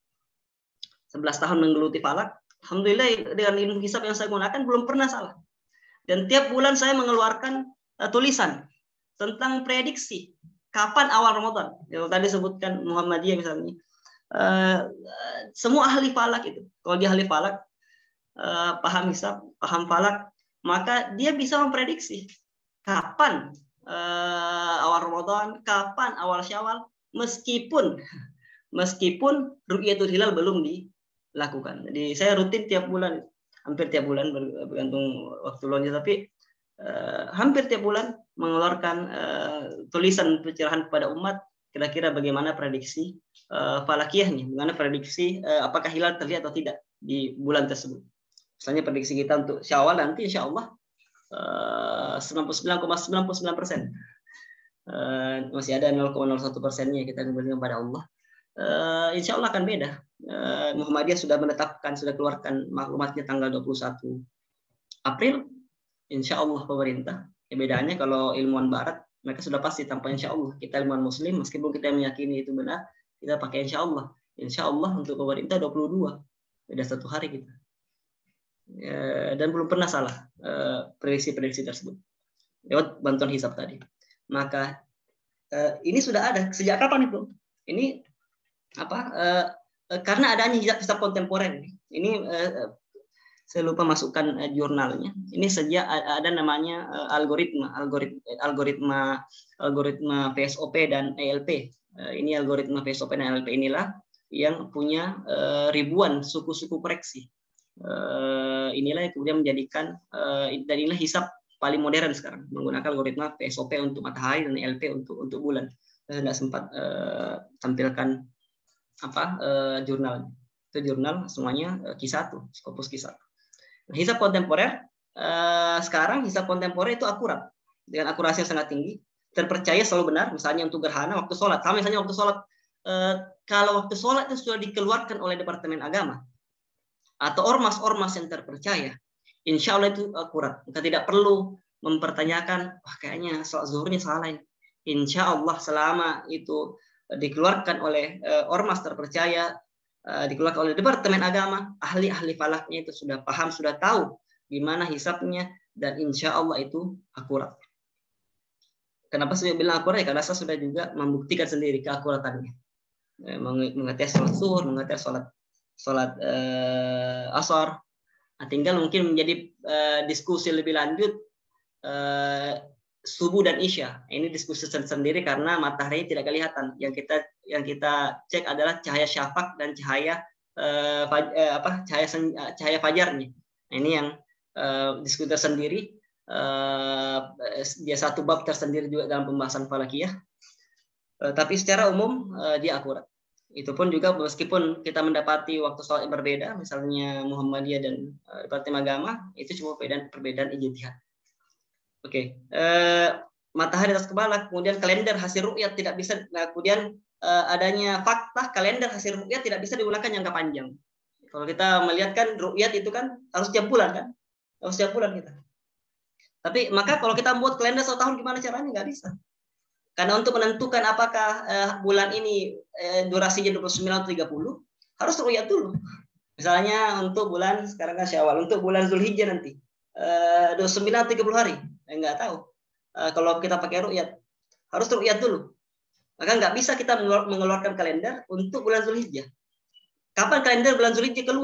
sebelas tahun menggeluti falak. Alhamdulillah dengan ilmu hisab yang saya gunakan belum pernah salah. Dan tiap bulan saya mengeluarkan uh, tulisan tentang prediksi kapan awal Ramadan. Yang tadi sebutkan Muhammadiyah misalnya. Uh, semua ahli falak itu, kalau dia ahli falak, uh, paham hisab, paham falak, maka dia bisa memprediksi kapan uh, awal Ramadan, kapan awal Syawal, meskipun meskipun ru'yatul hilal belum dilakukan. Jadi saya rutin tiap bulan, hampir tiap bulan bergantung waktu luangnya, tapi uh, hampir tiap bulan mengeluarkan uh, tulisan pencerahan kepada umat kira-kira bagaimana prediksi uh, falakiyahnya, bagaimana prediksi uh, apakah hilal terlihat atau tidak di bulan tersebut. Misalnya prediksi kita untuk Syawal nanti insya Allah uh, sembilan puluh sembilan koma sembilan puluh sembilan persen. Uh, masih ada nol koma nol satu persennya kita kembalikan kepada Allah. Uh, insya Allah akan beda. Uh, Muhammadiyah sudah menetapkan, sudah keluarkan maklumatnya tanggal dua puluh satu April. Insya Allah pemerintah. Bedanya kalau ilmuwan barat, mereka sudah pasti tanpa insya Allah. Kita ilmuwan muslim, meskipun kita meyakini itu benar, kita pakai insya Allah. Insya Allah untuk pemerintah dua puluh dua. Beda satu hari kita. Ya, dan belum pernah salah uh, prediksi-prediksi tersebut. Lewat bantuan hisab tadi. Maka uh, ini sudah ada. Sejak kapan itu? Ini apa? Uh, uh, karena adanya hisab kontemporer ini. Ini uh, saya lupa masukkan uh, jurnalnya. Ini sejak ada namanya uh, algoritma, algoritma, algoritma, algoritma P S O P dan E L P. Uh, ini algoritma P S O P dan E L P inilah yang punya uh, ribuan suku-suku koreksi. Uh, inilah yang kemudian menjadikan uh, dan inilah hisab paling modern sekarang, menggunakan algoritma P S O P untuk matahari dan E L P untuk untuk bulan. Saya tidak sempat uh, tampilkan apa uh, jurnal. Itu jurnal semuanya uh, Q satu, Scopus Q satu. Hisab kontemporer, eh, sekarang hisab kontemporer itu akurat, dengan akurasi yang sangat tinggi, terpercaya selalu benar. Misalnya untuk gerhana waktu sholat, sama misalnya waktu sholat, eh, kalau waktu sholat itu sudah dikeluarkan oleh Departemen Agama atau ormas-ormas yang terpercaya, insya Allah itu akurat. Kita tidak perlu mempertanyakan, wah kayaknya sholat zuhurnya salah. Insya Allah selama itu dikeluarkan oleh eh, ormas terpercaya, Uh, dikeluarkan oleh Departemen Agama, ahli-ahli falaknya itu sudah paham, sudah tahu gimana hisabnya, dan insya Allah itu akurat. Kenapa saya bilang akurat? Ya, karena saya sudah juga membuktikan sendiri keakuratannya. Eh, mengetes sholat zuhur, mengetes sholat sholat uh, asar. Nah, tinggal mungkin menjadi uh, diskusi lebih lanjut uh, subuh dan isya. Ini diskusi sendiri karena matahari tidak kelihatan. Yang kita yang kita cek adalah cahaya syafaq dan cahaya eh, faj, eh, apa cahaya cahaya fajarnya. Nah, ini yang eh, diskusi tersendiri. Eh, dia satu bab tersendiri juga dalam pembahasan falakiyah. Eh, tapi secara umum eh, dia akurat. Itu pun juga meskipun kita mendapati waktu sholat yang berbeda, misalnya Muhammadiyah dan eh, Departemen Agama, itu cuma perbedaan perbedaan ijtihad. Oke, okay. eh, matahari atas kepala, kemudian kalender hasil ru'yat tidak bisa, nah, kemudian eh, adanya fakta kalender hasil ru'yat tidak bisa digunakan jangka panjang. Kalau kita melihat kan ru'yat itu kan harus tiap bulan kan, harus tiap bulan kita. Tapi maka kalau kita buat kalender satu tahun gimana caranya? Nggak bisa. Karena untuk menentukan apakah eh, bulan ini eh, durasinya dua puluh sembilan atau tiga puluh, harus ru'yat dulu. Misalnya untuk bulan sekarang kan Syawal, untuk bulan Zulhijjah nanti eh, dua puluh sembilan atau tiga puluh hari. Nggak tahu. Uh, kalau kita pakai ru'yat, harus ru'yat dulu. Maka nggak bisa kita mengeluarkan kalender untuk bulan Zulhijjah. Kapan kalender bulan Zulhijjah keluar?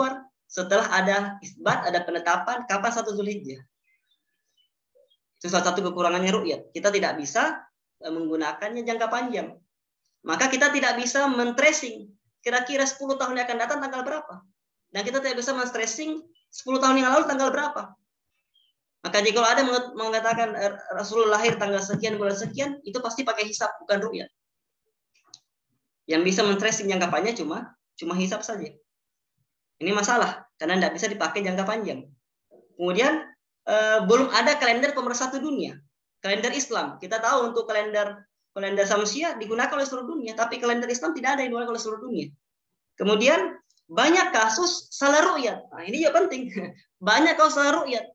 setelah ada isbat, ada penetapan kapan satu Zulhijjah. Itu salah satu kekurangannya ru'yat. Kita tidak bisa menggunakannya jangka panjang. Maka kita tidak bisa men-tracing kira-kira sepuluh tahun yang akan datang tanggal berapa. Dan kita tidak bisa men-tracing sepuluh tahun yang lalu tanggal berapa. Maka jika ada mengatakan Rasulullah lahir tanggal sekian, bulan sekian, itu pasti pakai hisab, bukan ru'yat. Yang bisa men-tracing jangka panjang cuma cuma hisab saja. Ini masalah, karena tidak bisa dipakai jangka panjang. Kemudian, eh, belum ada kalender pemersatu dunia. Kalender Islam. Kita tahu untuk kalender kalender Samsia digunakan oleh seluruh dunia, tapi kalender Islam tidak ada yang digunakan oleh seluruh dunia. Kemudian, banyak kasus salah ru'yat. Nah, ini juga penting. Banyak kasus salah ru'yat.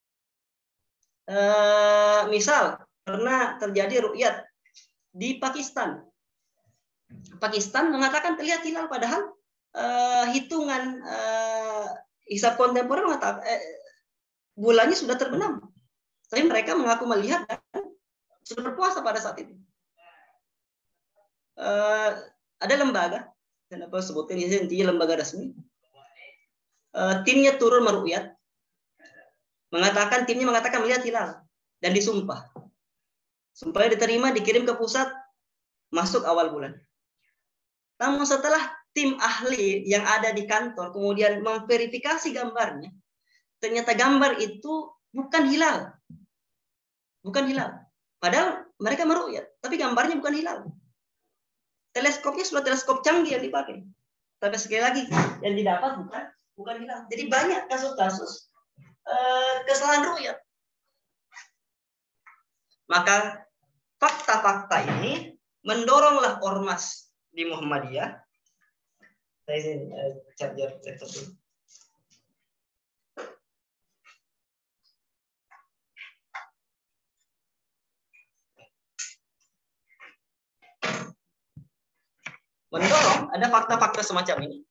Eh, misal, pernah terjadi ru'yat di Pakistan. Pakistan mengatakan terlihat hilal, padahal Uh, hitungan uh, hisab kontemporer mengatakan eh, bulannya sudah terbenam, tapi mereka mengaku melihat dan sudah berpuasa pada saat itu. Uh, ada lembaga, kenapa sebutkan ini intinya lembaga resmi, uh, timnya turun meru'yat, mengatakan timnya mengatakan melihat hilal dan disumpah, sumpahnya diterima, dikirim ke pusat, masuk awal bulan. Namun setelah tim ahli yang ada di kantor kemudian memverifikasi gambarnya, ternyata gambar itu bukan hilal. Bukan hilal. Padahal mereka meru'yat, tapi gambarnya bukan hilal. Teleskopnya sudah teleskop canggih yang dipakai. Tapi sekali lagi, yang didapat bukan bukan hilal. Jadi banyak kasus-kasus uh, kesalahan ru'yat. Maka fakta-fakta ini mendoronglah ormas di Muhammadiyah. Saya sini uh, charger laptop dulu. Mendorong ada fakta-fakta semacam ini.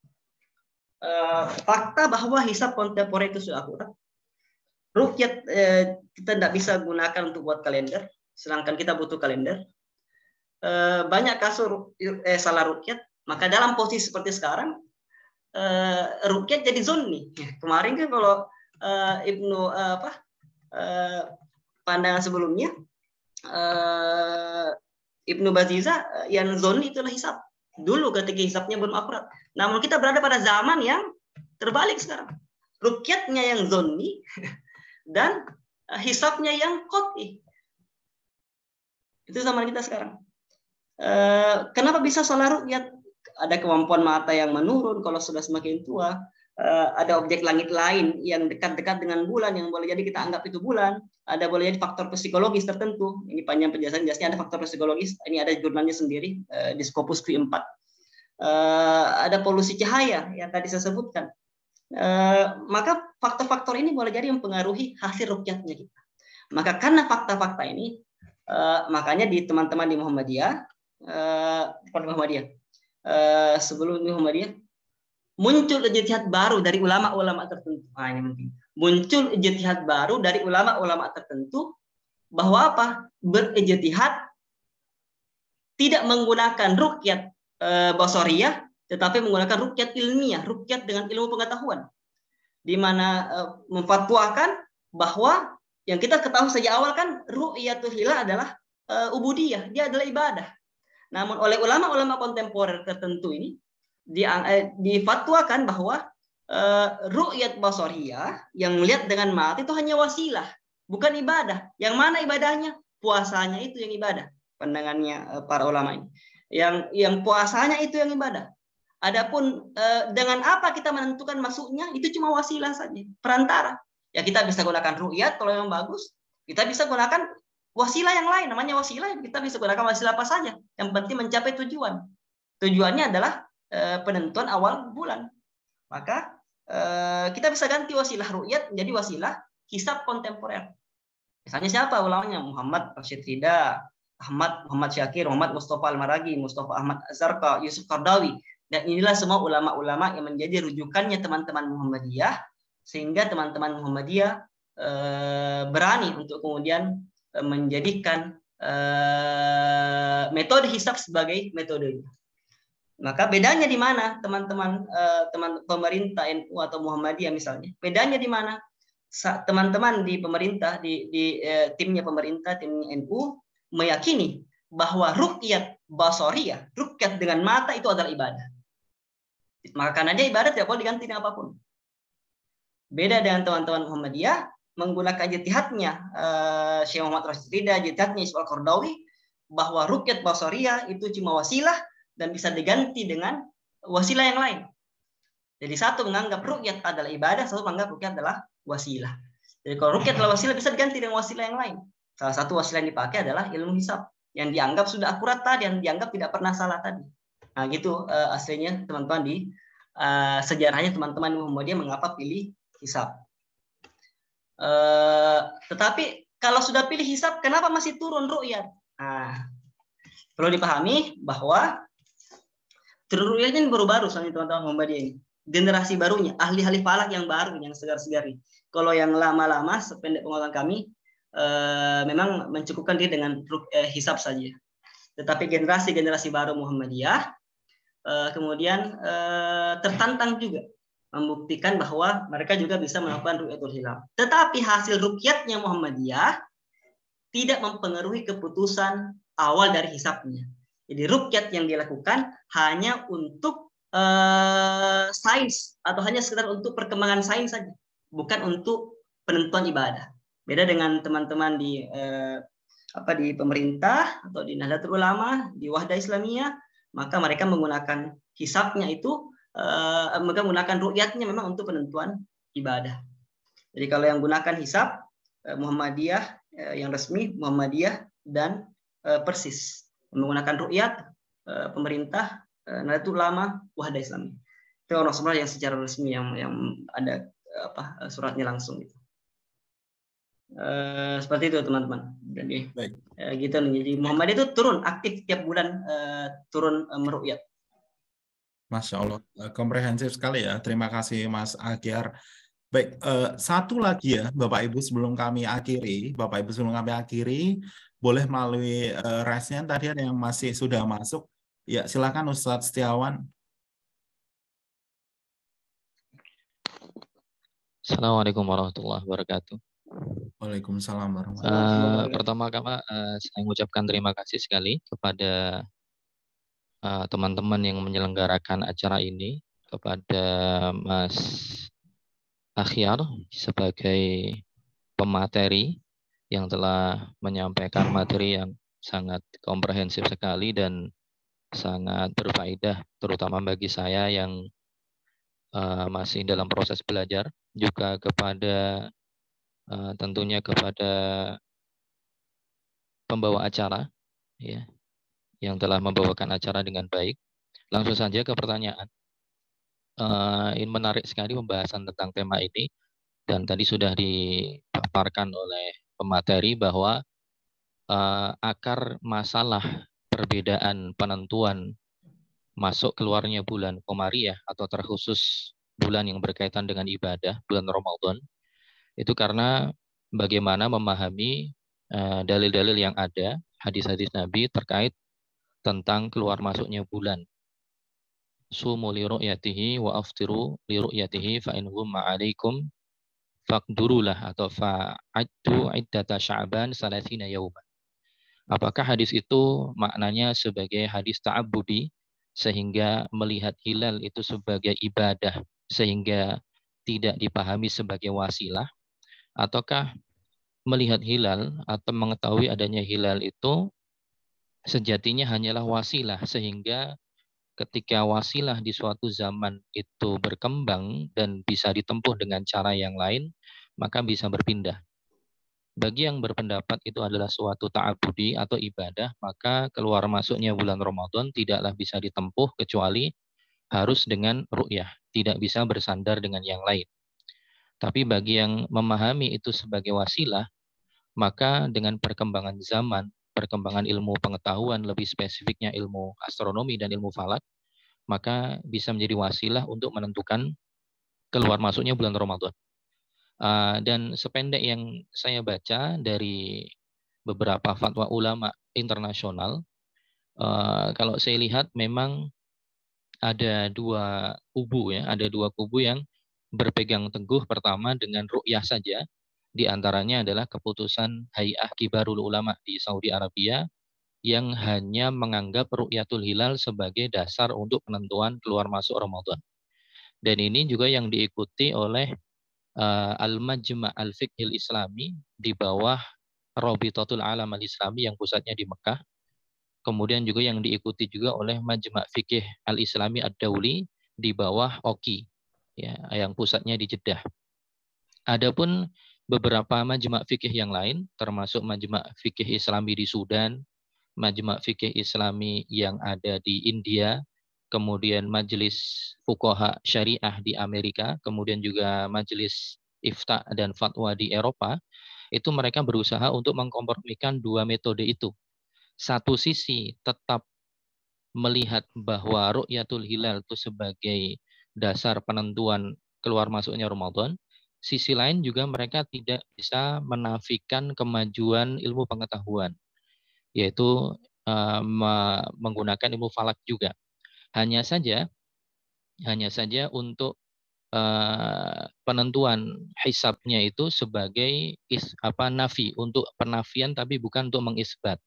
Uh, fakta bahwa hisab kontemporer itu sudah akurat. Ruqyat uh, kita tidak bisa gunakan untuk buat kalender, sedangkan kita butuh kalender. Uh, banyak kasus eh, salah ruqyat. Maka dalam posisi seperti sekarang, uh, ruqyat jadi zonni. Kemarin kan kalau uh, Ibnu uh, apa uh, pandangan sebelumnya, uh, Ibnu Baziza uh, yang zonni itulah hisab. Dulu ketika hisabnya belum akurat. Namun kita berada pada zaman yang terbalik sekarang. Ruqyatnya yang zonni dan uh, hisabnya yang qat'i. Itu zaman kita sekarang. Uh, kenapa bisa salah ruqyat? Ada kemampuan mata yang menurun kalau sudah semakin tua. Uh, ada objek langit lain yang dekat-dekat dengan bulan yang boleh jadi kita anggap itu bulan. Ada boleh jadi faktor psikologis tertentu. Ini panjang penjelasan, jelasnya ada faktor psikologis. Ini ada jurnalnya sendiri uh, di Scopus Q empat. Uh, ada polusi cahaya yang tadi saya sebutkan. Uh, maka faktor-faktor ini boleh jadi mempengaruhi hasil ruqyatnya kita. Maka karena fakta-fakta ini, uh, makanya di teman-teman di Muhammadiyah, uh, Muhammadiyah. Uh, sebelum Muhammadiyah muncul ijtihad baru dari ulama-ulama tertentu. Nah, ini penting. Muncul ijtihad baru dari ulama-ulama tertentu bahwa apa? Berijtihad tidak menggunakan ruqyat uh, basariyah, tetapi menggunakan ruqyat ilmiah, ruqyat dengan ilmu pengetahuan, di mana uh, memfatwakan bahwa yang kita ketahui sejak awal kan ru'yatul hilal adalah uh, ubudiyah, dia adalah ibadah. Namun oleh ulama-ulama kontemporer tertentu ini di, eh, difatwakan bahwa eh, ru'yat basariyah yang melihat dengan mata itu hanya wasilah, bukan ibadah. Yang mana ibadahnya? Puasanya itu yang ibadah. Pandangannya eh, para ulama ini. Yang yang puasanya itu yang ibadah. Adapun eh, dengan apa kita menentukan masuknya itu cuma wasilah saja, perantara. Ya kita bisa gunakan ru'yat kalau yang bagus, kita bisa gunakan wasilah yang lain, namanya wasilah, kita bisa gunakan wasilah apa saja. Yang penting mencapai tujuan. Tujuannya adalah e, penentuan awal bulan. Maka e, kita bisa ganti wasilah ru'yat menjadi wasilah hisab kontemporer. Misalnya siapa ulamanya? Muhammad Rashid Ridha, Ahmad Muhammad Syakir, Muhammad Mustafa Al-Maragi, Mustafa Ahmad Zarqa, Yusuf Qardawi. Dan inilah semua ulama-ulama yang menjadi rujukannya teman-teman Muhammadiyah, sehingga teman-teman Muhammadiyah e, berani untuk kemudian menjadikan uh, metode hisab sebagai metode. Maka bedanya di mana teman-teman eh, teman pemerintah N U atau Muhammadiyah misalnya? Bedanya di mana? Teman-teman di pemerintah di, di eh, timnya pemerintah, timnya N U meyakini bahwa ruqyat basariyah, ruqyat dengan mata itu adalah ibadah. Maka karena dia ibadah tidak boleh diganti dengan apapun. Beda dengan teman-teman Muhammadiyah menggunakan ijtihadnya uh, Syekh Muhammad Rashid Ridha, ijtihadnya Syekh Al-Qardawi bahwa ruqyat basariyah itu cuma wasilah dan bisa diganti dengan wasilah yang lain. Jadi satu menganggap ruqyat adalah ibadah, satu menganggap ruqyat adalah wasilah. Jadi kalau ruqyat adalah wasilah bisa diganti dengan wasilah yang lain. Salah satu wasilah yang dipakai adalah ilmu hisab yang dianggap sudah akurat tadi, yang dianggap tidak pernah salah tadi. Nah gitu uh, aslinya teman-teman di uh, sejarahnya teman-teman Muhammadiyah mengapa pilih hisab. Uh, tetapi kalau sudah pilih hisab, kenapa masih turun ru'yat? Nah, perlu dipahami bahwa turun ru'yat ini baru-baru soalnya teman-teman Muhammadiyah ini. Generasi barunya, ahli-ahli falak yang baru, yang segar-segari. Kalau yang lama-lama, sependek pengetahuan kami, uh, memang mencukupkan dia dengan uh, hisab saja. Tetapi generasi-generasi baru Muhammadiyah, uh, kemudian uh, tertantang juga membuktikan bahwa mereka juga bisa melakukan ru'yatul hilal. Tetapi hasil ruqyatnya Muhammadiyah tidak mempengaruhi keputusan awal dari hisabnya. Jadi ruqyat yang dilakukan hanya untuk uh, sains atau hanya sekedar untuk perkembangan sains saja, bukan untuk penentuan ibadah. Beda dengan teman-teman di uh, apa di pemerintah atau di Nahdlatul Ulama, di Wahdah Islamiyah, maka mereka menggunakan hisabnya itu Uh, menggunakan ru'yatnya memang untuk penentuan ibadah. Jadi kalau yang gunakan hisab uh, Muhammadiyah uh, yang resmi Muhammadiyah dan uh, Persis menggunakan ru'yat uh, pemerintah uh, Nahdlatul Ulama Wahdah Islamiyah. Itu orang sebenarnya yang secara resmi yang yang ada uh, apa suratnya langsung gitu. Uh, seperti itu teman-teman. Jadi Baik. Uh, gitu. Jadi Muhammadiyah itu turun aktif tiap bulan uh, turun uh, meru'yat. Masya Allah, komprehensif sekali ya. Terima kasih Mas Agyar. Baik, eh, satu lagi ya Bapak Ibu sebelum kami akhiri, Bapak Ibu sebelum kami akhiri, boleh melalui eh, raise-nya tadi ada yang masih sudah masuk. Ya silakan Ustadz Setiawan. Assalamualaikum warahmatullahi wabarakatuh. Waalaikumsalam warahmatullahi wabarakatuh. Uh, pertama-tama uh, saya mengucapkan terima kasih sekali kepada teman-teman uh, yang menyelenggarakan acara ini, kepada Mas Akhyar sebagai pemateri yang telah menyampaikan materi yang sangat komprehensif sekali dan sangat berfaedah, terutama bagi saya yang uh, masih dalam proses belajar, juga kepada uh, tentunya kepada pembawa acara, ya, yang telah membawakan acara dengan baik. Langsung saja ke pertanyaan. Uh, ini menarik sekali pembahasan tentang tema ini, dan tadi sudah dipaparkan oleh pemateri bahwa uh, akar masalah perbedaan penentuan masuk keluarnya bulan Qomariyah atau terkhusus bulan yang berkaitan dengan ibadah, bulan Ramadan, itu karena bagaimana memahami uh, dalil-dalil yang ada, hadis-hadis Nabi terkait tentang keluar masuknya bulan. Sumu li ru'yatihi wa aftiru li ru'yatihi fa in ghumma 'alaikum faqdurulah atau fa'addu iddata sya'ban salasina yauman. Apakah hadis itu maknanya sebagai hadis ta'abbudi sehingga melihat hilal itu sebagai ibadah sehingga tidak dipahami sebagai wasilah, ataukah melihat hilal atau mengetahui adanya hilal itu sejatinya hanyalah wasilah sehingga ketika wasilah di suatu zaman itu berkembang dan bisa ditempuh dengan cara yang lain, maka bisa berpindah. Bagi yang berpendapat itu adalah suatu ta'abudi atau ibadah, maka keluar masuknya bulan Ramadan tidaklah bisa ditempuh kecuali harus dengan ru'yah, tidak bisa bersandar dengan yang lain. Tapi bagi yang memahami itu sebagai wasilah, maka dengan perkembangan zaman, perkembangan ilmu pengetahuan, lebih spesifiknya ilmu astronomi dan ilmu falak, maka bisa menjadi wasilah untuk menentukan keluar masuknya bulan Ramadan. Uh, dan sependek yang saya baca dari beberapa fatwa ulama internasional, uh, kalau saya lihat memang ada dua kubu ya, ada dua kubu yang berpegang teguh pertama dengan ru'yah saja. Di antaranya adalah keputusan Hay'ah Kibarul Ulama di Saudi Arabia yang hanya menganggap ru'yatul hilal sebagai dasar untuk penentuan keluar masuk Ramadan. Dan ini juga yang diikuti oleh uh, Al-Majma' Al-Fiqhil Islami di bawah Rabitatul Alam Al-Islami yang pusatnya di Mekah. Kemudian juga yang diikuti juga oleh Majma' Fikih Al-Islami Ad-Dauli di bawah O K I, ya, yang pusatnya di Jeddah. Adapun beberapa majma' fikih yang lain, termasuk Majma' Fikih Islami di Sudan, Majma' Fikih Islami yang ada di India, kemudian Majelis Fuqaha Syariah di Amerika, kemudian juga Majelis Ifta dan Fatwa di Eropa, itu mereka berusaha untuk mengkompromikan dua metode itu. Satu sisi tetap melihat bahwa ru'yatul hilal itu sebagai dasar penentuan keluar masuknya Ramadan. Sisi lain juga mereka tidak bisa menafikan kemajuan ilmu pengetahuan, yaitu uh, menggunakan ilmu falak juga. Hanya saja, hanya saja untuk uh, penentuan hisabnya itu sebagai is, apa nafi, untuk penafian tapi bukan untuk mengisbat.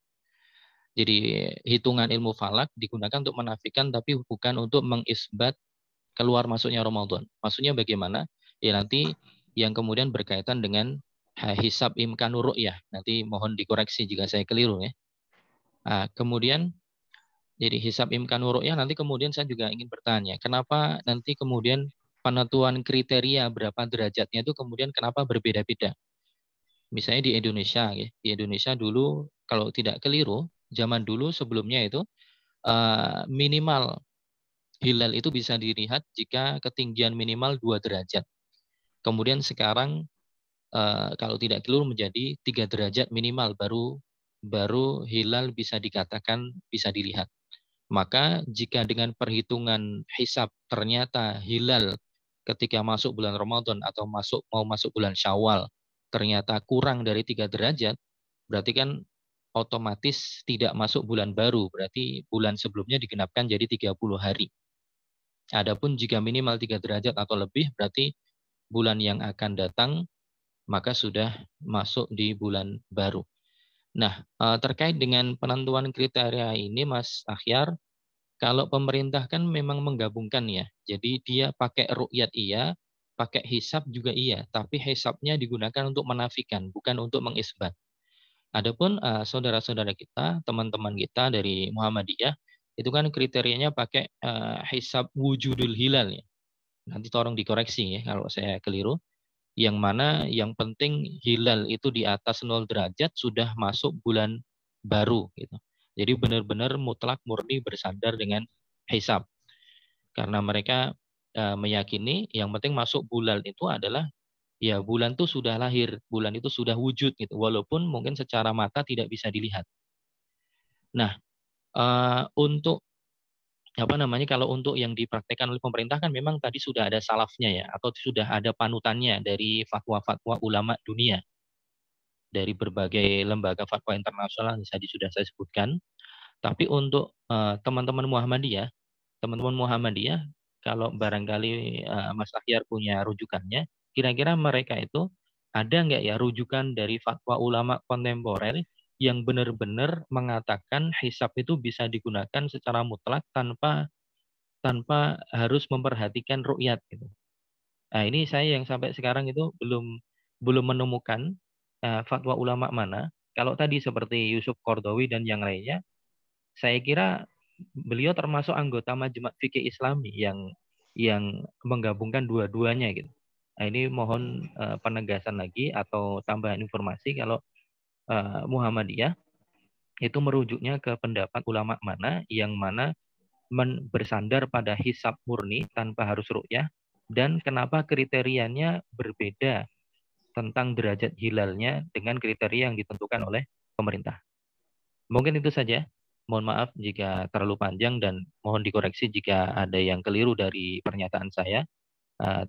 Jadi hitungan ilmu falak digunakan untuk menafikan tapi bukan untuk mengisbat keluar masuknya Ramadan. Maksudnya bagaimana? Ya nanti yang kemudian berkaitan dengan hisab imkanur ru'yah. Nanti mohon dikoreksi jika saya keliru ya. Nah, kemudian jadi hisab imkanur ru'yah nanti kemudian saya juga ingin bertanya, kenapa nanti kemudian penentuan kriteria berapa derajatnya itu kemudian kenapa berbeda-beda? Misalnya di Indonesia ya. Di Indonesia dulu kalau tidak keliru, zaman dulu sebelumnya itu uh, minimal hilal itu bisa dilihat jika ketinggian minimal dua derajat. Kemudian sekarang uh, kalau tidak keliru menjadi tiga derajat minimal baru baru hilal bisa dikatakan bisa dilihat. Maka jika dengan perhitungan hisab ternyata hilal ketika masuk bulan Ramadan atau masuk mau masuk bulan Syawal ternyata kurang dari tiga derajat, berarti kan otomatis tidak masuk bulan baru, berarti bulan sebelumnya digenapkan jadi tiga puluh hari. Adapun jika minimal tiga derajat atau lebih, berarti bulan yang akan datang maka sudah masuk di bulan baru. Nah, terkait dengan penentuan kriteria ini, Mas Akhyar, kalau pemerintah kan memang menggabungkan ya. Jadi dia pakai ru'yat iya, pakai hisab juga iya, tapi hisabnya digunakan untuk menafikan, bukan untuk mengisbat. Adapun uh, saudara-saudara kita, teman-teman kita dari Muhammadiyah, itu kan kriterianya pakai uh, hisab wujudul hilal ya. Nanti tolong dikoreksi ya kalau saya keliru. Yang mana yang penting hilal itu di atas nol derajat sudah masuk bulan baru gitu. Jadi benar-benar mutlak murni bersandar dengan hisab. Karena mereka uh, meyakini yang penting masuk bulan itu adalah ya bulan itu sudah lahir, bulan itu sudah wujud gitu. Walaupun mungkin secara mata tidak bisa dilihat. Nah, uh, untuk apa namanya kalau untuk yang dipraktekkan oleh pemerintah kan memang tadi sudah ada salafnya ya atau sudah ada panutannya dari fatwa-fatwa ulama dunia dari berbagai lembaga fatwa internasional yang tadi sudah saya sebutkan. Tapi untuk uh, teman-teman Muhammadiyah, teman-teman Muhammadiyah kalau barangkali uh, Mas Akhyar punya rujukannya, kira-kira mereka itu ada nggak ya rujukan dari fatwa ulama kontemporer yang benar-benar mengatakan hisab itu bisa digunakan secara mutlak tanpa tanpa harus memperhatikan ru'yat gitu. Nah, ini saya yang sampai sekarang itu belum belum menemukan uh, fatwa ulama mana. Kalau tadi seperti Yusuf Qardawi dan yang lainnya, saya kira beliau termasuk anggota Majma' Fikih Islami yang yang menggabungkan dua-duanya gitu. Nah, ini mohon uh, penegasan lagi atau tambahan informasi kalau uh, Muhammadiyah itu merujuknya ke pendapat ulama mana yang mana men bersandar pada hisab murni tanpa harus ru'yah dan kenapa kriterianya berbeda tentang derajat hilalnya dengan kriteria yang ditentukan oleh pemerintah. Mungkin itu saja. Mohon maaf jika terlalu panjang dan mohon dikoreksi jika ada yang keliru dari pernyataan saya. Uh,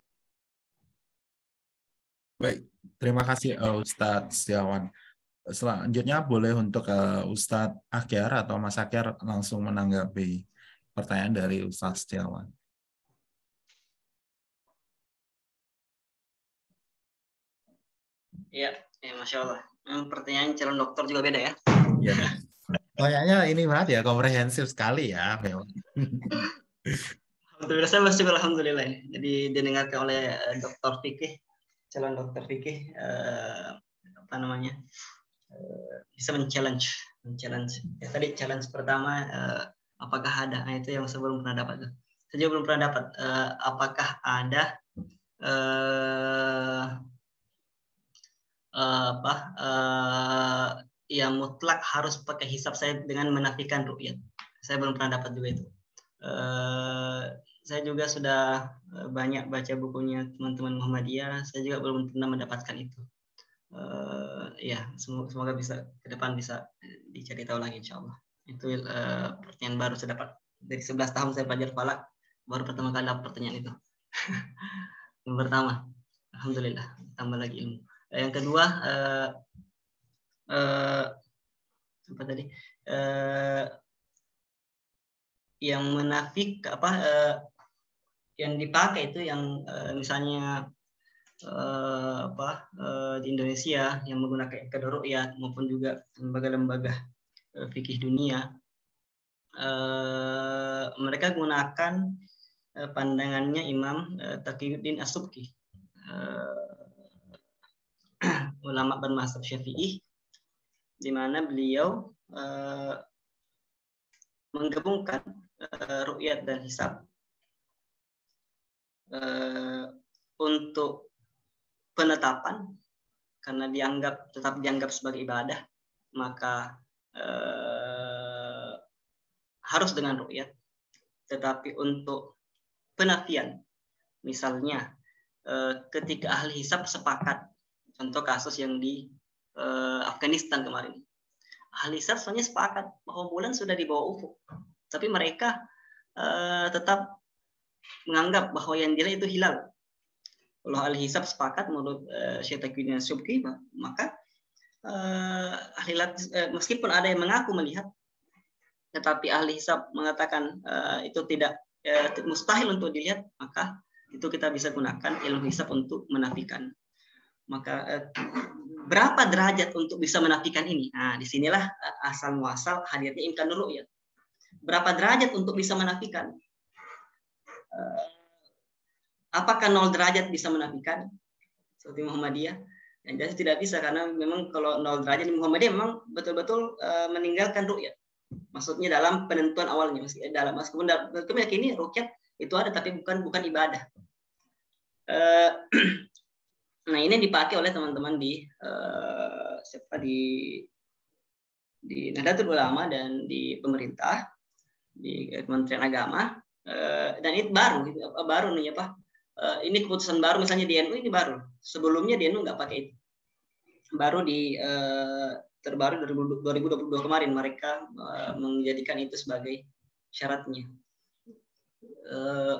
Baik, terima kasih uh, Ustadz Setiawan. Selanjutnya boleh untuk uh, Ustadz Akhyar atau Mas Akhyar langsung menanggapi pertanyaan dari Ustaz Setiawan. Iya, ya, Masya Allah. Pertanyaan calon dokter juga beda ya. Ya. Kayaknya ini banget ya, komprehensif sekali ya. Alhamdulillah, saya bersyukur alhamdulillah. Jadi didengarkan oleh dokter fikih, calon dokter fikih, eh, apa namanya, eh, bisa men-challenge, men-challenge. Ya, tadi challenge pertama, eh, apakah ada? Nah, itu yang saya belum pernah dapat. Saya juga belum pernah dapat. Eh, apakah ada eh, eh, apa eh, yang mutlak harus pakai hisab saya dengan menafikan ru'yat? Saya belum pernah dapat juga itu. Uh, saya juga sudah banyak baca bukunya teman-teman Muhammadiyah. Saya juga belum pernah mendapatkan itu. Uh, ya, semoga, semoga bisa ke depan bisa dicari tahu lagi, insya Allah. Itu uh, pertanyaan baru saya dapat dari sebelas tahun saya belajar falak, baru pertama kali dapat pertanyaan itu. Yang pertama, alhamdulillah, tambah lagi ilmu. Uh, yang kedua, uh, uh, apa tadi? Uh, yang menafik apa eh, yang dipakai itu yang eh, misalnya eh, apa eh, di Indonesia yang menggunakan ikad ru'yat maupun juga lembaga-lembaga eh, fikih dunia, eh, mereka gunakan eh, pandangannya Imam eh, Taqiyuddin As-Subki, eh, ulama bermazhab Syafi'i, di mana beliau eh, menggabungkan uh, ru'yat dan hisab uh, untuk penetapan, karena dianggap tetap dianggap sebagai ibadah, maka uh, harus dengan ru'yat. Tetapi untuk penafian, misalnya uh, ketika ahli hisab sepakat, contoh kasus yang di uh, Afghanistan kemarin, ahli hisab sebenarnya sepakat bahwa bulan sudah di bawah ufuk, tapi mereka uh, tetap menganggap bahwa yang dilihat itu hilal. Kalau ahli hisab sepakat menurut uh, Syekh Taqiyuddin As-Subki, maka uh, ahli uh, meskipun ada yang mengaku melihat, tetapi ahli hisab mengatakan uh, itu tidak uh, mustahil untuk dilihat, maka itu kita bisa gunakan ilmu hisab untuk menafikan. Maka uh, berapa derajat untuk bisa menafikan ini? Nah, disinilah asal muasal hadirnya imkan ru'yat. Berapa derajat untuk bisa menafikan? Apakah nol derajat bisa menafikan? Seperti Muhammadiyah? Yang jelas tidak bisa, karena memang kalau nol derajat di Muhammadiyah memang betul-betul uh, meninggalkan ru'yat. Maksudnya dalam penentuan awalnya, dalam meskipun dalam meyakini ru'yat itu ada, tapi bukan bukan ibadah. Uh, Nah, ini dipakai oleh teman-teman di uh, siapa di di Nahdlatul Ulama dan di pemerintah, di Kementerian Agama, uh, dan ini baru baru nih apa? Uh, ini keputusan baru, misalnya di N U ini baru. Sebelumnya di N U nggak pakai itu. Baru di uh, terbaru dua ribu dua puluh dua kemarin mereka uh, menjadikan itu sebagai syaratnya. Uh,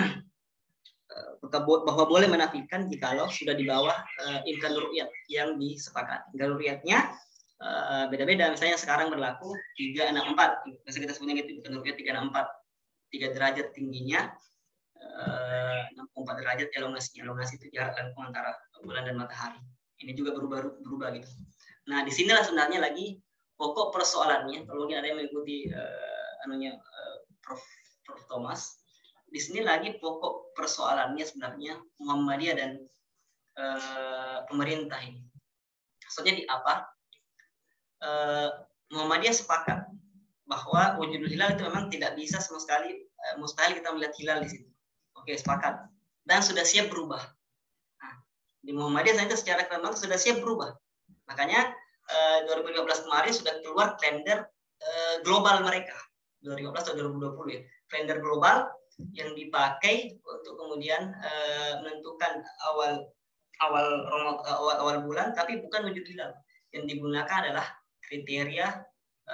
bahwa boleh menafikan jikalau sudah di bawah uh, imkan ru'yat yang disepakati. Imkan ru'yatnya uh, beda-beda. Misalnya sekarang berlaku tiga enam empat. Biasa kita sebutnya gitu, imkan ru'yat tiga enam empat. tiga derajat tingginya, uh, enam puluh empat derajat elongasinya. Elongasi itu jarak lengkung antara bulan dan matahari. Ini juga berubah berubah gitu. Nah, di sinilah sebenarnya lagi pokok persoalannya. Kalau mungkin ada yang mengikuti uh, anunya uh, Prof Prof Thomas, di sini lagi pokok persoalannya sebenarnya Muhammadiyah dan uh, pemerintah ini. Maksudnya di apa? Uh, Muhammadiyah sepakat bahwa wujudul hilal itu memang tidak bisa sama sekali, uh, mustahil kita melihat hilal di situ. Oke, sepakat. Dan sudah siap berubah. Nah, di Muhammadiyah itu secara memang sudah siap berubah. Makanya uh, dua ribu lima belas kemarin sudah keluar kalender uh, global mereka. dua ribu lima belas atau dua ribu dua puluh ya. Kalender global yang dipakai untuk kemudian uh, menentukan awal awal awal awal bulan, tapi bukan wujud hilal. Yang digunakan adalah kriteria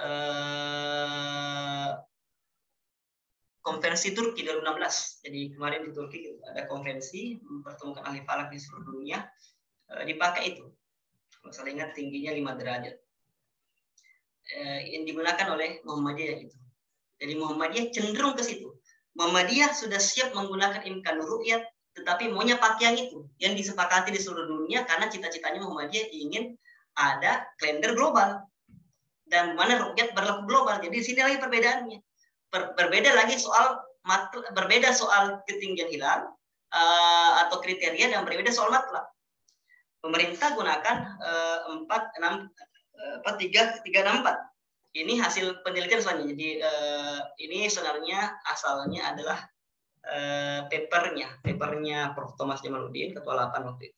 uh, konvensi Turki dua ribu enam belas. Jadi kemarin di Turki ada konvensi mempertemukan ahli falak di seluruh dunia, uh, dipakai itu. Kalau saya ingat tingginya lima derajat. Uh, yang digunakan oleh Muhammadiyah itu. Jadi Muhammadiyah cenderung ke situ. Muhammadiyah sudah siap menggunakan imkanur ru'yat, tetapi maunya pakai yang itu yang disepakati di seluruh dunia, karena cita-citanya Muhammadiyah ingin ada kalender global dan mana ru'yat berlaku global. Jadi di sini lagi perbedaannya. Ber, berbeda lagi soal berbeda soal ketinggian hilal uh, atau kriteria, dan berbeda soal matlab. Pemerintah gunakan empat enam empat tiga tiga enam empat. Ini hasil penelitian sebenarnya. Jadi uh, ini sebenarnya asalnya adalah uh, papernya, papernya Profesor Thomas Jamaluddin, ketua delapan waktu itu.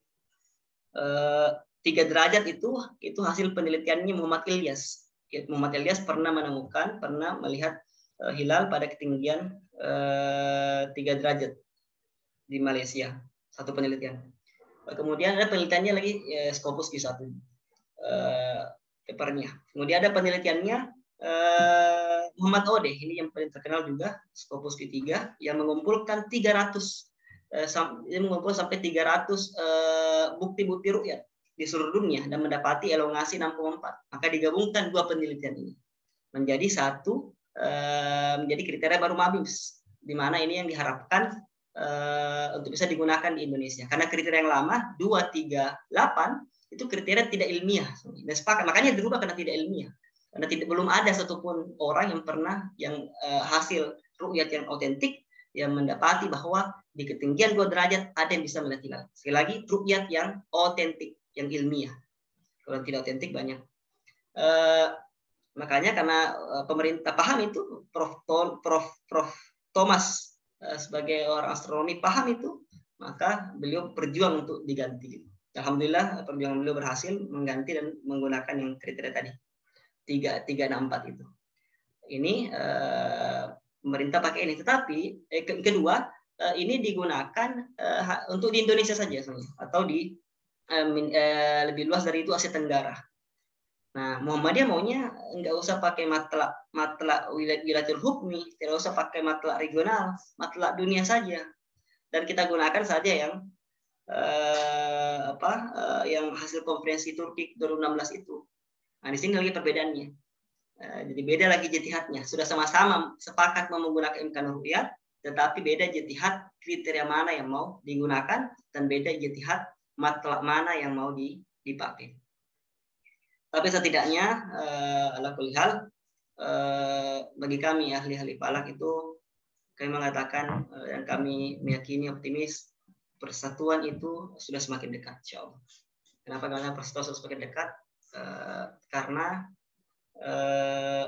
Uh, tiga derajat itu itu hasil penelitiannya Muhammad Ilyas. Muhammad Ilyas pernah menemukan, pernah melihat uh, hilal pada ketinggian uh, tiga derajat di Malaysia. Satu penelitian. Kemudian ada penelitiannya lagi uh, Scopus Q satu. Uh, papernya. Kemudian ada penelitiannya uh, Muhammad Ode, ini yang paling terkenal juga, Scopus Q tiga, yang mengumpulkan tiga ratus uh, dia mengumpul sampai tiga ratus uh, bukti-bukti ru'yat di seluruh dunia dan mendapati elongasi enam koma empat. Maka digabungkan dua penelitian ini menjadi satu, uh, menjadi kriteria baru MABIMS, di mana ini yang diharapkan uh, untuk bisa digunakan di Indonesia. Karena kriteria yang lama dua tiga delapan itu kriteria tidak ilmiah, dan sepakat, makanya dirubah karena tidak ilmiah, karena tidak, belum ada satupun orang yang pernah yang uh, hasil ru'yat yang otentik yang mendapati bahwa di ketinggian dua derajat ada yang bisa melihat hilal. Sekali lagi, ru'yat yang otentik, yang ilmiah. Kalau tidak otentik banyak. Uh, makanya karena uh, pemerintah paham itu, Prof Prof Prof Thomas uh, sebagai orang astronomi paham itu, maka beliau berjuang untuk diganti. Alhamdulillah perjuangan beliau berhasil mengganti dan menggunakan yang kriteria tadi tiga tiga enam empat itu. Ini eh, pemerintah pakai ini, tetapi eh, ke kedua eh, ini digunakan eh, untuk di Indonesia saja sebenarnya, atau di eh, min, eh, lebih luas dari itu Asia Tenggara. Nah, Muhammadiyah maunya nggak usah pakai matlak matlak wilayatul hukmi, tidak usah pakai matlak regional, matlak dunia saja, dan kita gunakan saja yang Uh, apa uh, yang hasil konferensi Turki dua ribu enam belas itu. Nah, di sini lagi perbedaannya. Uh, jadi beda lagi jitihadnya. Sudah sama-sama sepakat mau menggunakan imkanur ru'yat, tetapi beda jitihad kriteria mana yang mau digunakan, dan beda jitihad matlab mana yang mau dipakai. Tapi setidaknya uh, ala kulli hal uh, bagi kami ahli-ahli falak itu, kami mengatakan uh, dan kami meyakini optimis persatuan itu sudah semakin dekat, insya Allah. Kenapa? Karena persatuan sudah semakin dekat, eh, karena eh,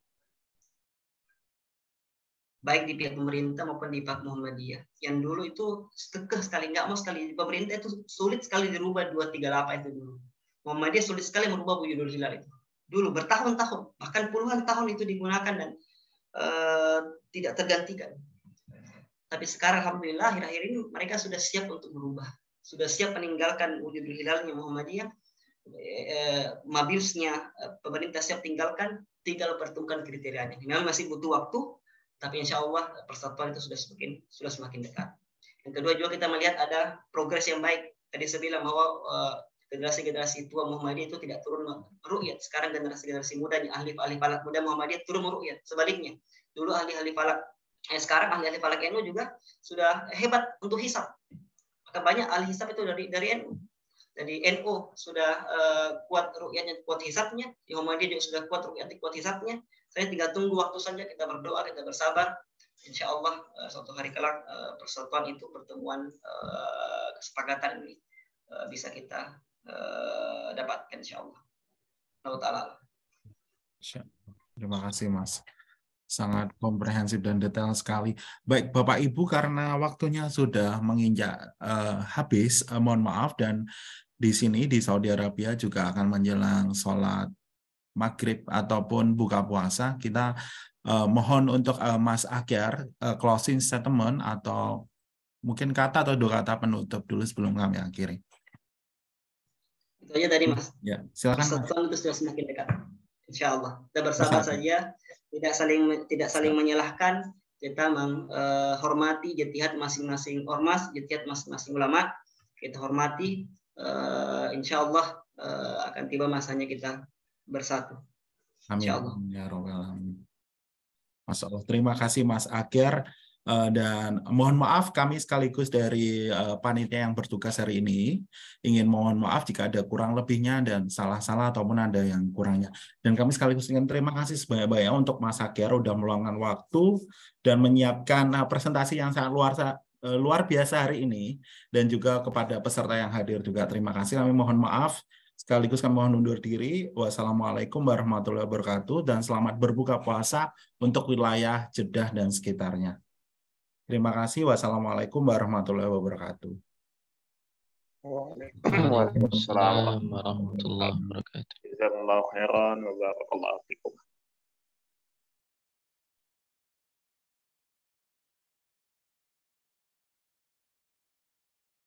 baik di pihak pemerintah maupun di pihak Muhammadiyah, yang dulu itu kekeh sekali, nggak mau sekali, pemerintah itu sulit sekali dirubah dua tiga delapan itu dulu. Muhammadiyah sulit sekali merubah wujudul hilal itu. Dulu bertahun-tahun, bahkan puluhan tahun itu digunakan dan eh, tidak tergantikan. Tapi sekarang alhamdulillah akhir-akhir ini mereka sudah siap untuk berubah, sudah siap meninggalkan wujudul hilalnya Muhammadiyah, eh, mabimsnya eh, pemerintah siap tinggalkan, tinggal pertemukan kriterianya. Memang masih butuh waktu, tapi insya Allah persatuan itu sudah semakin sudah semakin dekat. Yang kedua juga kita melihat ada progres yang baik. Tadi saya bilang bahwa eh, generasi-generasi tua Muhammadiyah itu tidak turun ru'yat. Sekarang generasi-generasi muda, ahli-ahli falak muda Muhammadiyah turun ru'yat. Sebaliknya, dulu ahli-ahli falak Eh, sekarang ahli-ahli falak N U juga sudah hebat untuk hisab. Maka banyak ahli hisab itu dari dari N U. Dari N U sudah uh, kuat ru'yatnya, kuat hisabnya. Di Muhammadiyah juga sudah kuat ru'yatnya, kuat hisabnya. Saya tinggal tunggu waktu saja, kita berdoa, kita bersabar. Insya Allah uh, suatu hari kelak uh, persatuan itu, pertemuan uh, kesepakatan ini uh, bisa kita uh, dapatkan insya Allah. Allah Ta'ala. Terima kasih Mas. Sangat komprehensif dan detail sekali. Baik Bapak Ibu, karena waktunya sudah menginjak uh, habis, uh, mohon maaf, dan di sini di Saudi Arabia juga akan menjelang sholat maghrib ataupun buka puasa. Kita uh, mohon untuk uh, Mas Akyar uh, closing statement atau mungkin kata atau dua kata penutup dulu sebelum kami akhiri. Itu aja tadi Mas. Ya, silakan. Persatuan itu sudah semakin dekat. Insya Allah. Kita bersabar Bersatu. saja. Tidak saling tidak saling menyalahkan, kita menghormati jitihad masing-masing ormas, jitihad masing-masing ulama, kita hormati, uh, insya Allah uh, akan tiba masanya kita bersatu. Amin. Insya Allah. Ya Rabbal Alamin. Masya Allah. Terima kasih Mas Akhir. Uh, dan mohon maaf kami sekaligus dari uh, panitia yang bertugas hari ini ingin mohon maaf jika ada kurang lebihnya dan salah-salah ataupun ada yang kurangnya. Dan kami sekaligus ingin terima kasih sebanyak-banyaknya untuk Mas Akhir sudah meluangkan waktu dan menyiapkan uh, presentasi yang sangat luar uh, luar biasa hari ini, dan juga kepada peserta yang hadir juga terima kasih. Kami mohon maaf. Sekaligus kami mohon undur diri. Wassalamualaikum warahmatullahi wabarakatuh dan selamat berbuka puasa untuk wilayah Jeddah dan sekitarnya. Terima kasih. Wassalamualaikum warahmatullahi wabarakatuh. Waalaikumsalam warahmatullahi wabarakatuh. Jazakallahu khairan wa barakallahu fiik.